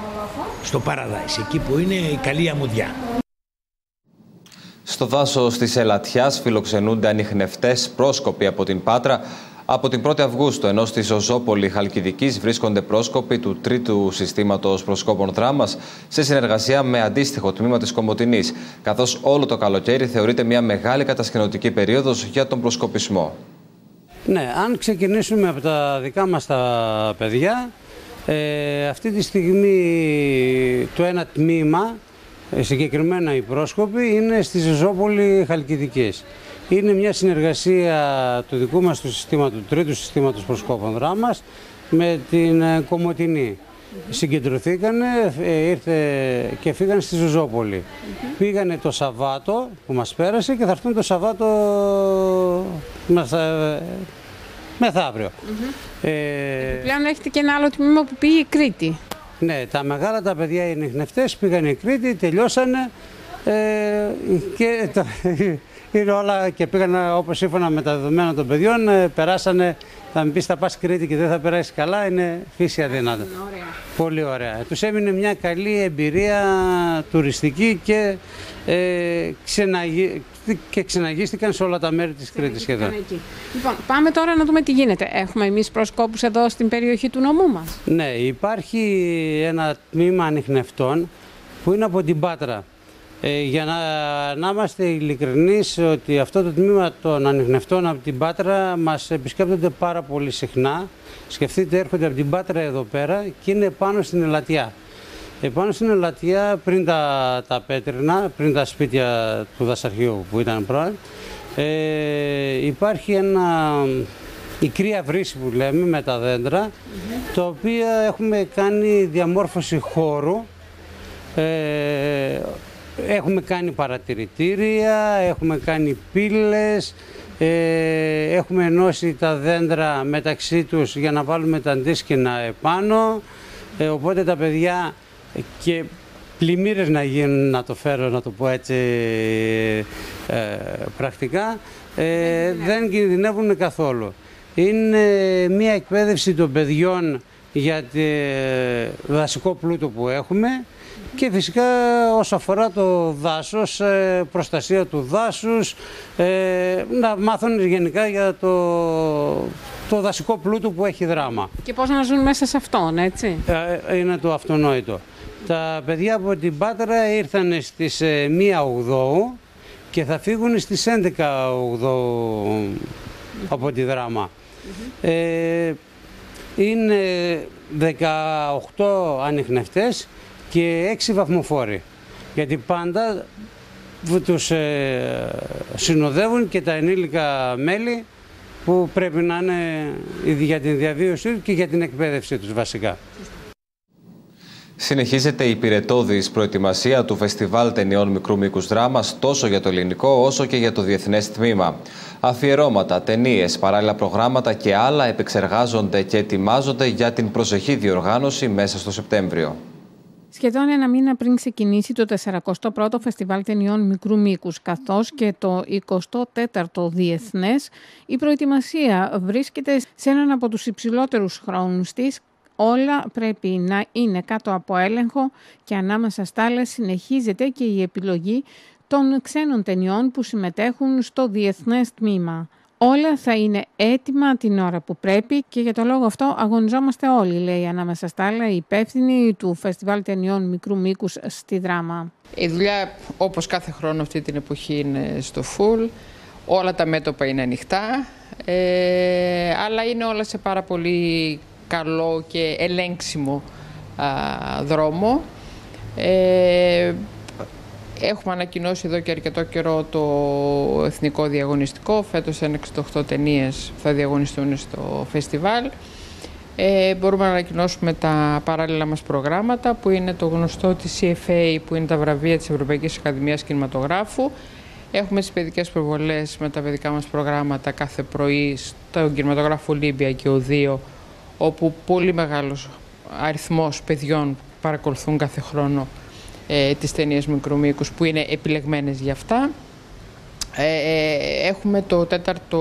Στο Paradise, εκεί που είναι η καλή αμμουδιά. Στο δάσος της Ελατιάς φιλοξενούνται ανιχνευτές πρόσκοποι από την Πάτρα, Από την πρώτη Αυγούστου, ενώ στη Ζωζόπολη Χαλκιδικής βρίσκονται πρόσκοποι του τρίτου συστήματος προσκόπων δράμας σε συνεργασία με αντίστοιχο τμήμα της Κομοτηνής, καθώς όλο το καλοκαίρι θεωρείται μια μεγάλη κατασκηνωτική περίοδος για τον προσκοπισμό. Ναι, αν ξεκινήσουμε από τα δικά μας τα παιδιά, ε, αυτή τη στιγμή το ένα τμήμα, συγκεκριμένα οι πρόσκοποι, είναι στη Ζωζόπολη Χαλκιδικής. Είναι μια συνεργασία του δικού μας του συστήματος, του τρίτου συστήματος προσκόπων δράμας με την Κομοτηνή. Mm-hmm. Συγκεντρωθήκανε, ήρθε και φύγανε στη Ζωζόπολη. Mm-hmm. Πήγανε το Σαββάτο που μας πέρασε και θα έρθουν το Σαββάτο μεθα... μεθαύριο. Mm-hmm. ε... Επιπλέον έχετε και ένα άλλο τμήμα που πήγε η Κρήτη. Ναι, τα μεγάλα τα παιδιά οι ανιχνευτές πήγανε η Κρήτη, τελειώσανε ε, και... Είναι όλα και πήγαν όπως σύμφωνα με τα δεδομένα των παιδιών, ε, περάσανε, θα μου πεις θα πας Κρήτη και δεν θα περάσεις καλά, είναι φύση αδύνατα. Ωραία. Πολύ ωραία. Τους έμεινε μια καλή εμπειρία τουριστική και, ε, ξεναγι... και ξεναγίστηκαν σε όλα τα μέρη της Κρήτης σχεδόν. Λοιπόν, πάμε τώρα να δούμε τι γίνεται. Έχουμε εμείς προσκόπους εδώ στην περιοχή του νομού μας. Ναι, υπάρχει ένα τμήμα ανιχνευτών που είναι από την Πάτρα. Ε, για να, να είμαστε ειλικρινείς ότι αυτό το τμήμα των ανιχνευτών από την Πάτρα μας επισκέπτονται πάρα πολύ συχνά. Σκεφτείτε, έρχονται από την Πάτρα εδώ πέρα και είναι πάνω στην Ελατιά. Ε, πάνω στην Ελατιά, πριν τα, τα πέτρινα, πριν τα σπίτια του δασαρχείου που ήταν πρώην, ε, υπάρχει ένα, η κρύα βρύση που λέμε με τα δέντρα, mm-hmm. το οποίο έχουμε κάνει διαμόρφωση χώρου. Ε, Έχουμε κάνει παρατηρητήρια, έχουμε κάνει πύλες, ε, έχουμε ενώσει τα δέντρα μεταξύ τους για να βάλουμε τα αντίσκηνα επάνω, ε, οπότε τα παιδιά και πλημμύρες να γίνουν, να το φέρω, να το πω έτσι ε, πρακτικά, ε, δεν κινδυνεύουν καθόλου. Είναι μια εκπαίδευση των παιδιών για το δασικό πλούτο που έχουμε. Και φυσικά όσο αφορά το δάσος, προστασία του δάσους, να μάθουν γενικά για το, το δασικό πλούτο που έχει δράμα. Και πώς να ζουν μέσα σε αυτόν, έτσι. Είναι το αυτονόητο. Τα παιδιά από την Πάτρα ήρθαν στις μία Οκτωβρίου και θα φύγουν στις έντεκα Οκτωβρίου από τη δράμα. Mm-hmm. ε, είναι δεκαοκτώ ανιχνευτές και έξι βαθμοφόροι, γιατί πάντα τους ε, συνοδεύουν και τα ενήλικα μέλη που πρέπει να είναι για την διαβίωσή τους και για την εκπαίδευσή τους βασικά. Συνεχίζεται η πυρετώδης προετοιμασία του Φεστιβάλ Ταινιών Μικρού Μήκους Δράμας τόσο για το ελληνικό όσο και για το διεθνές τμήμα. Αφιερώματα, ταινίες, παράλληλα προγράμματα και άλλα επεξεργάζονται και ετοιμάζονται για την προσεχή διοργάνωση μέσα στο Σεπτέμβριο. Σχεδόν ένα μήνα πριν ξεκινήσει το τεσσαρακοστό πρώτο Φεστιβάλ Ταινιών Μικρού Μήκους, καθώς και το εικοστό τέταρτο Διεθνές, η προετοιμασία βρίσκεται σε έναν από τους υψηλότερους χρόνους της. Όλα πρέπει να είναι κάτω από έλεγχο και ανάμεσα στα άλλα συνεχίζεται και η επιλογή των ξένων ταινιών που συμμετέχουν στο διεθνές τμήμα. Όλα θα είναι έτοιμα την ώρα που πρέπει και για το λόγο αυτό αγωνιζόμαστε όλοι, λέει ανάμεσα στα άλλα η υπεύθυνη του Φεστιβάλ Ταινιών Μικρού Μήκους στη Δράμα. Η δουλειά όπως κάθε χρόνο αυτή την εποχή είναι στο full, όλα τα μέτωπα είναι ανοιχτά, ε, αλλά είναι όλα σε πάρα πολύ καλό και ελέγξιμο α, δρόμο. Ε, Έχουμε ανακοινώσει εδώ και αρκετό καιρό το εθνικό διαγωνιστικό. Φέτος εξήντα οκτώ ταινίες θα διαγωνιστούν στο φεστιβάλ. Ε, μπορούμε να ανακοινώσουμε τα παράλληλα μας προγράμματα που είναι το γνωστό της σι εφ έι που είναι τα βραβεία της Ευρωπαϊκής Ακαδημίας Κινηματογράφου. Έχουμε τις παιδικές προβολές με τα παιδικά μας προγράμματα κάθε πρωί στον κινηματογράφο Ολύμπια και Οδείο, όπου πολύ μεγάλος αριθμός παιδιών παρακολουθούν κάθε χρόνο ε, τις ταινίες μικρού μήκους που είναι επιλεγμένες για αυτά. Ε, έχουμε το τέταρτο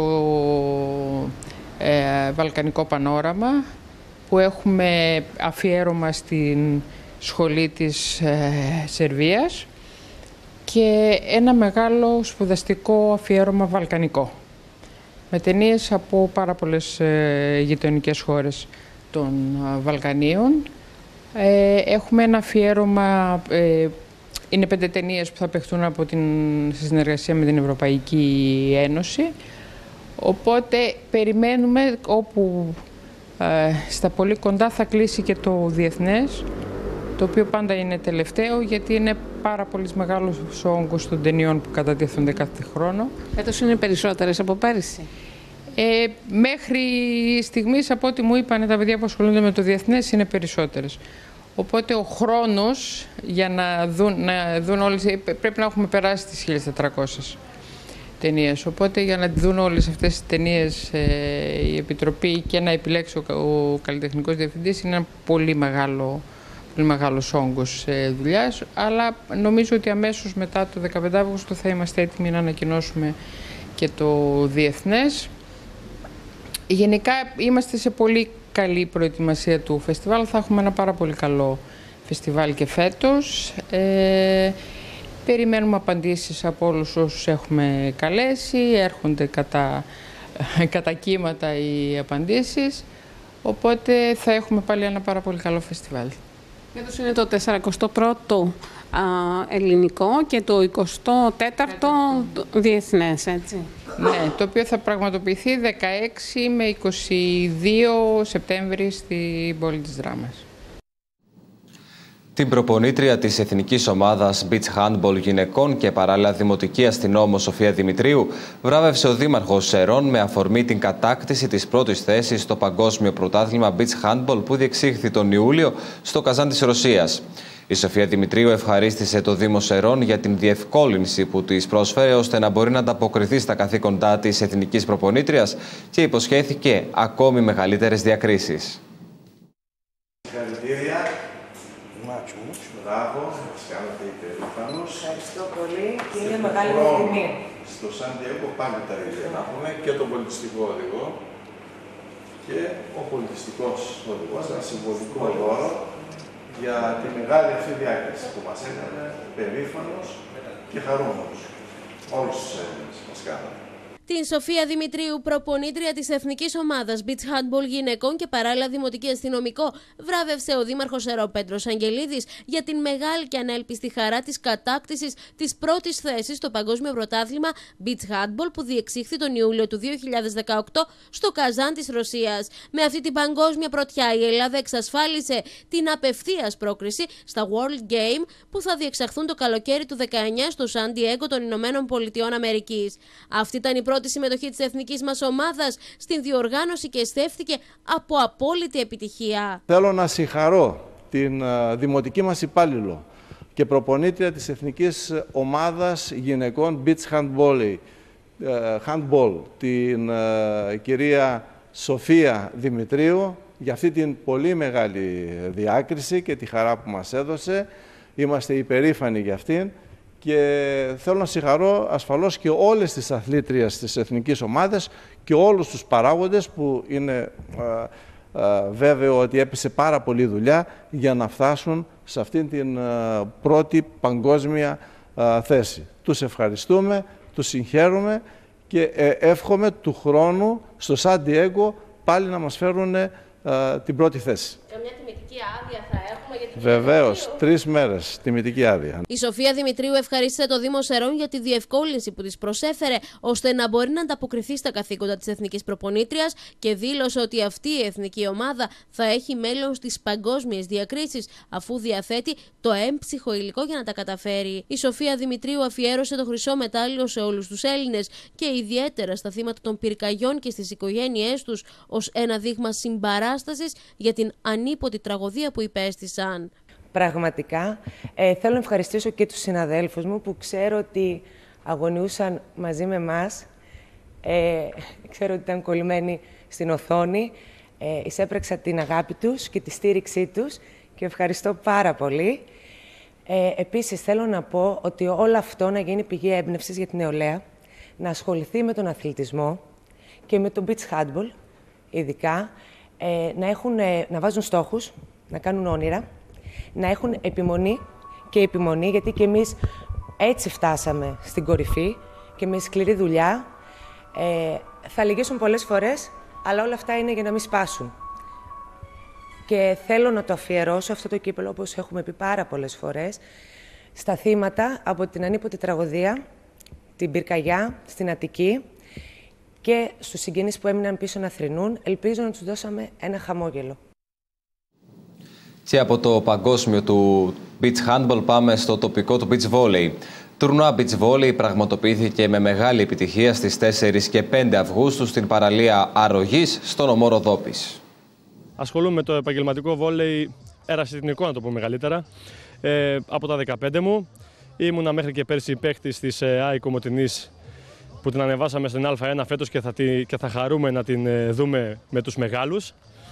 ε, βαλκανικό πανόραμα που έχουμε αφιέρωμα στην σχολή της ε, Σερβίας και ένα μεγάλο σπουδαστικό αφιέρωμα βαλκανικό. με ταινίες από πάρα πολλές ε, γειτονικές χώρες των ε, Βαλκανίων. Ε, έχουμε ένα αφιέρωμα, ε, είναι πέντε ταινίες που θα παιχτούν από την συνεργασία με την Ευρωπαϊκή Ένωση. Οπότε περιμένουμε όπου ε, στα πολύ κοντά θα κλείσει και το διεθνές, το οποίο πάντα είναι τελευταίο, γιατί είναι πάρα πολύ μεγάλος ο όγκος των ταινιών που κατατίθενται κάθε χρόνο. Έτος είναι περισσότερες από πέρυσι. Ε, μέχρι στιγμής, από ό,τι μου είπαν τα παιδιά που ασχολούνται με το διεθνές, είναι περισσότερες. Οπότε ο χρόνος για να δουν, να δουν όλες, πρέπει να έχουμε περάσει τις χίλιες τετρακόσιες ταινίες. Οπότε για να δουν όλες αυτές τις ταινίες ε, η Επιτροπή και να επιλέξει ο, ο καλλιτεχνικός διευθυντής είναι ένα πολύ μεγάλο, πολύ μεγάλος όγκος ε, δουλειάς. Αλλά νομίζω ότι αμέσως μετά το δεκαπέντε Αυγούστου θα είμαστε έτοιμοι να ανακοινώσουμε και το διεθνές. Γενικά είμαστε σε πολύ καλή προετοιμασία του φεστιβάλ. Θα έχουμε ένα πάρα πολύ καλό φεστιβάλ και φέτος. Ε, περιμένουμε απαντήσεις από όλους όσους έχουμε καλέσει. Έρχονται κατά, κατά κύματα οι απαντήσεις. Οπότε θα έχουμε πάλι ένα πάρα πολύ καλό φεστιβάλ. Φέτος είναι το σαραντά πρώτο ελληνικό και το εικοστό τέταρτο διεθνές, έτσι. Ναι, το οποίο θα πραγματοποιηθεί δεκαέξι με είκοσι δύο Σεπτέμβρη στην πόλη της Δράμας. Την προπονήτρια της Εθνικής Ομάδας Beach Handball Γυναικών και παράλληλα Δημοτική Αστυνόμο Σοφία Δημητρίου βράβευσε ο Δήμαρχος Σερών με αφορμή την κατάκτηση της πρώτης θέσης στο Παγκόσμιο Πρωτάθλημα Beach Handball που διεξήχθη τον Ιούλιο στο Καζάν της Ρωσίας. Η Σοφία Δημητρίου ευχαρίστησε το Δήμο Σερών για την διευκόλυνση που της πρόσφερε ώστε να μπορεί να ανταποκριθεί στα καθήκοντά της εθνικής προπονήτριας και υποσχέθηκε ακόμη μεγαλύτερες διακρίσεις. Συγχαρητήρια. Μπράβο, μας κάνετε υπερήφανος. Ευχαριστώ πολύ και είναι μεγάλη μου τιμή. Στο Σαντιέγκο πάλι τα ίδια να πούμε και τον πολιτιστικό οδηγό και ο πολιτιστικός οδηγός, ένα συμβολικό δώρο για τη μεγάλη αυτή διάκριση που μας έκανε περήφανος και χαρούμενος. Όλους τους Έλληνες μας κάνανε. Την Σοφία Δημητρίου, προπονήτρια της Εθνικής Ομάδας Beach Handball Γυναικών και παράλληλα Δημοτική Αστυνομικό, βράβευσε ο Δήμαρχος Σερών Πέτρος Αγγελίδης για την μεγάλη και ανέλπιστη χαρά της κατάκτησης της πρώτης θέσης στο Παγκόσμιο Πρωτάθλημα Beach Handball που διεξήχθη τον Ιούλιο του δύο χιλιάδες δεκαοκτώ στο Καζάν της Ρωσίας. Με αυτή την παγκόσμια πρωτιά η Ελλάδα εξασφάλισε την απευθείας πρόκριση στα World Game που θα διεξαχθούν το καλοκαίρι του δεκαεννιά στο Σαν Ντιέγκο των Ηνωμένων Πολιτειών Αμερικής. Αυτή ήταν η πρώτη συμμετοχή της εθνικής μας ομάδας στην διοργάνωση και στέφθηκε από απόλυτη επιτυχία. Θέλω να συγχαρώ την uh, δημοτική μας υπάλληλο και προπονήτρια της εθνικής ομάδας γυναικών Beach Handball, uh, handball την uh, κυρία Σοφία Δημητρίου για αυτή την πολύ μεγάλη διάκριση και τη χαρά που μας έδωσε. Είμαστε υπερήφανοι για αυτήν. Και θέλω να συγχαρώ ασφαλώς και όλες τις αθλήτριες της εθνικής ομάδας και όλους τους παράγοντες που είναι α, α, βέβαιο ότι έπεσε πάρα πολλή δουλειά για να φτάσουν σε αυτήν την α, πρώτη παγκόσμια α, θέση. Τους ευχαριστούμε, τους συγχαίρουμε και ε, εύχομαι του χρόνου στο Σαν Ντιέγκο πάλι να μας φέρουν α, την πρώτη θέση. Καμιά τιμητική άδεια θα έχουμε για την Βεβαίως, τρεις μέρες τιμητική άδεια. Η Σοφία Δημητρίου ευχαρίστησε το Δήμο Σερών για τη διευκόλυνση που της προσέφερε ώστε να μπορεί να ανταποκριθεί στα καθήκοντα της εθνικής προπονήτριας και δήλωσε ότι αυτή η εθνική ομάδα θα έχει μέλλον στις παγκόσμιες διακρίσεις αφού διαθέτει το έμψυχο υλικό για να τα καταφέρει. Η Σοφία Δημητρίου αφιέρωσε το χρυσό μετάλλιο σε όλους τους Έλληνες και ιδιαίτερα στα θύματα των πυρκαγιών και στις οικογένειές τους ως ένα δείγμα συμπαράστασης για την ανίποτη τραγωδία που υπέστησαν. Πραγματικά, ε, θέλω να ευχαριστήσω και τους συναδέλφους μου που ξέρω ότι αγωνιούσαν μαζί με εμάς. Ε, ξέρω ότι ήταν κολλημένοι στην οθόνη. Ε, εισέπραξα την αγάπη τους και τη στήριξή τους και ευχαριστώ πάρα πολύ. Ε, επίσης, θέλω να πω ότι όλο αυτό να γίνει πηγή έμπνευσης για την νεολαία, να ασχοληθεί με τον αθλητισμό και με τον beach handball, ειδικά, ε, να, έχουν, ε, να βάζουν στόχους, να κάνουν όνειρα, να έχουν επιμονή και επιμονή, γιατί και εμείς έτσι φτάσαμε στην κορυφή και με σκληρή δουλειά. Ε, θα λυγίσουν πολλές φορές, αλλά όλα αυτά είναι για να μην σπάσουν. Και θέλω να το αφιερώσω αυτό το κύπελλο, όπως έχουμε πει πάρα πολλές φορές, στα θύματα από την ανίποτη τραγωδία, την πυρκαγιά στην Αττική και στους συγγενείς που έμειναν πίσω να θρηνούν. Ελπίζω να τους δώσαμε ένα χαμόγελο. Και από το παγκόσμιο του beach handball πάμε στο τοπικό του beach volley. Τουρνουά beach volley πραγματοποιήθηκε με μεγάλη επιτυχία στις τέσσερις και πέντε Αυγούστου στην παραλία Αρρωγής στο νομό Ροδόπης. Ασχολούμαι με το επαγγελματικό βόλεϊ ερασιτεχνικό, να το πω μεγαλύτερα. Ε, από τα δεκαπέντε μου ήμουνα μέχρι και πέρσι παίκτης της ΑΕ Κομοτηνής, που την ανεβάσαμε στην Α1 φέτος και θα, τη, και θα χαρούμε να την ε, δούμε με τους μεγάλους.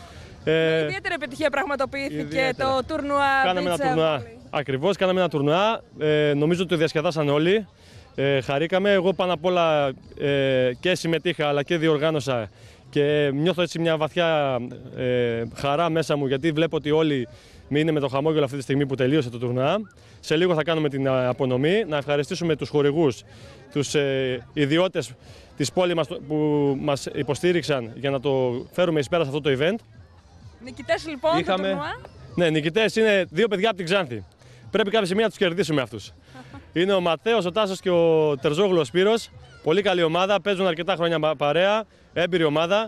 Με ιδιαίτερη επιτυχία πραγματοποιήθηκε ιδιαίτερα. το τουρνουά. Κάναμε ένα τουρνουά. Ακριβώς, κάναμε ένα τουρνουά. Ε, νομίζω ότι το διασκεδάσαν όλοι. Ε, χαρήκαμε. Εγώ πάνω απ' όλα ε, και συμμετείχα αλλά και διοργάνωσα και νιώθω έτσι μια βαθιά ε, χαρά μέσα μου, γιατί βλέπω ότι όλοι είναι με το χαμόγελο αυτή τη στιγμή που τελείωσε το τουρνουά. Σε λίγο θα κάνουμε την απονομή. Να ευχαριστήσουμε τους χορηγούς, τους ε, ιδιώτες της πόλης μας που μας υποστήριξαν για να το φέρουμε εις πέρα σε αυτό το event. Νικητές λοιπόν Είχαμε... το τουρνουά. Ναι, νικητές είναι δύο παιδιά από την Ξάνθη. Πρέπει κάποια στιγμή να τους κερδίσουμε αυτούς. Είναι ο Ματέος, ο Τάσος και ο Τερζόγλου ο Σπύρος. Πολύ καλή ομάδα, παίζουν αρκετά χρόνια παρέα, έμπειρη ομάδα.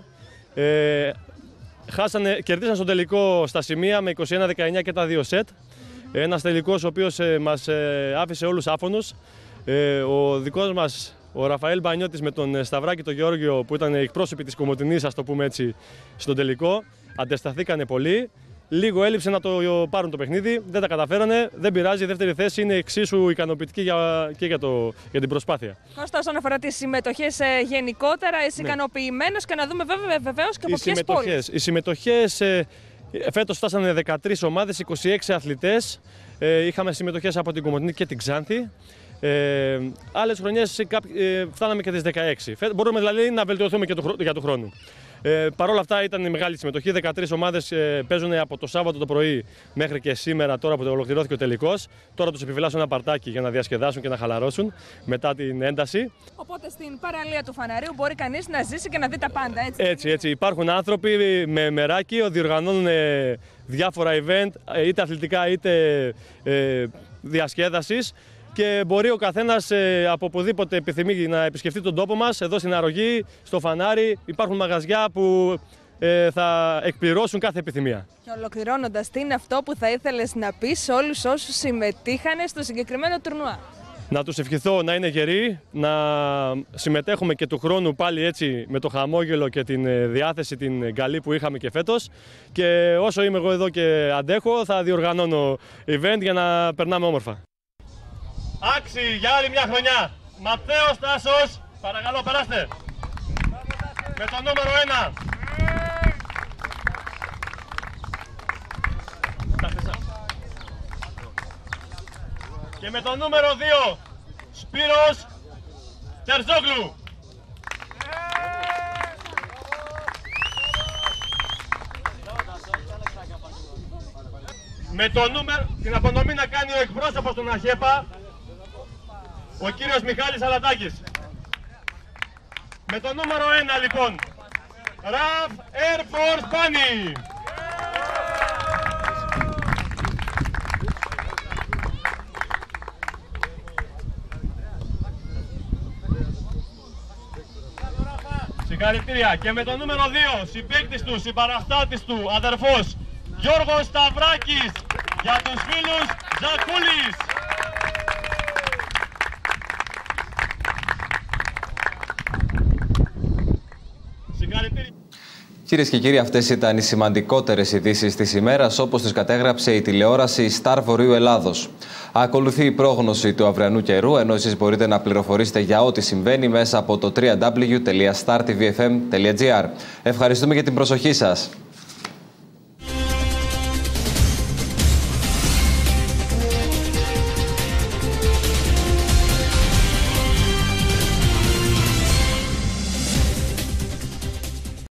Ε, χάσανε, κερδίσαν στο τελικό στα σημεία με είκοσι ένα δεκαεννιά και τα δύο σετ. Ένας τελικός ο οποίος ε, μας ε, άφησε όλους άφωνους. Ε, ο δικός μας, ο Ραφαέλ Μπανιώτης με τον Σταυράκη τον Γεώργιο, που ήταν εκπρόσωποι της Κομοτηνής, ας το πούμε έτσι, στον τελικό, αντεσταθήκανε πολύ. Λίγο έλειψε να το πάρουν το παιχνίδι, δεν τα καταφέρανε. Δεν πειράζει, η δεύτερη θέση είναι εξίσου ικανοποιητική για, και για, το, για την προσπάθεια. Κώστα, όσον αφορά τις συμμετοχές ε, γενικότερα, είσαι ναι. ικανοποιημένος και να δούμε βέβαια βεβαίως και από ποιες πόλεις. Οι συμμετοχές ε, φέτος φτάσανε δεκατρείς ομάδες, είκοσι έξι αθλητές. Ε, είχαμε συμμετοχές από την Κομοτηνή και την Ξάνθη. Ε, άλλες χρονιές ε, φτάναμε και τις δεκαέξι. Μπορούμε δηλαδή να βελτιωθούμε και του, για του χρόνου. Ε, Παρ' όλα αυτά ήταν μεγάλη συμμετοχή. δεκατρείς ομάδες ε, παίζουν από το Σάββατο το πρωί μέχρι και σήμερα, τώρα που ολοκληρώθηκε ο τελικός. Τώρα τους επιφυλάσσουν ένα παρτάκι για να διασκεδάσουν και να χαλαρώσουν μετά την ένταση. Οπότε στην παραλία του Φαναρίου μπορεί κανείς να ζήσει και να δει τα πάντα, έτσι. Έτσι, έτσι. Υπάρχουν άνθρωποι με μεράκι, διοργανώνουν ε, διάφορα event, είτε αθλητικά είτε ε, διασκέδασης. Και μπορεί ο καθένας ε, από οπουδήποτε επιθυμεί να επισκεφτεί τον τόπο μας. Εδώ στην Αρρωγή, στο Φανάρι, υπάρχουν μαγαζιά που ε, θα εκπληρώσουν κάθε επιθυμία. Και ολοκληρώνοντας, τι είναι αυτό που θα ήθελες να πεις σε όλους όσους συμμετείχαν στο συγκεκριμένο τουρνουά? Να τους ευχηθώ να είναι γεροί, να συμμετέχουμε και του χρόνου πάλι έτσι με το χαμόγελο και την διάθεση την καλή που είχαμε και φέτος. Και όσο είμαι εγώ εδώ και αντέχω, θα διοργανώνω event για να περνάμε όμορφα. Άξι για άλλη μια χρονιά. Ματέος Τάσος, παρακαλώ περάστε. Με το νούμερο ένα. Και με το νούμερο δύο, Σπύρος Τερζόγλου. Με το νούμερο, την απονομή να κάνει ο εκπρόσωπος του ΑΧΕΠΑ, ο κύριος Μιχάλης Αλατάκης. Με το νούμερο ένα λοιπόν, Ραφ Air Force Bunny. Συγχαρητήρια. Και με το νούμερο δύο, συμπαίκτης του, συμπαραστάτης του, αδερφός, Γιώργος Σταυράκης, για τους φίλους Ζακούλης. Κυρίες και κύριοι, αυτές ήταν οι σημαντικότερες ειδήσεις της ημέρας, όπως τις κατέγραψε η τηλεόραση Star Βορείου Ελλάδος. Ακολουθεί η πρόγνωση του αυριανού καιρού, ενώ εσείς μπορείτε να πληροφορήσετε για ό,τι συμβαίνει μέσα από το double-u double-u double-u τελεία star t v f m τελεία g r. Ευχαριστούμε για την προσοχή σας.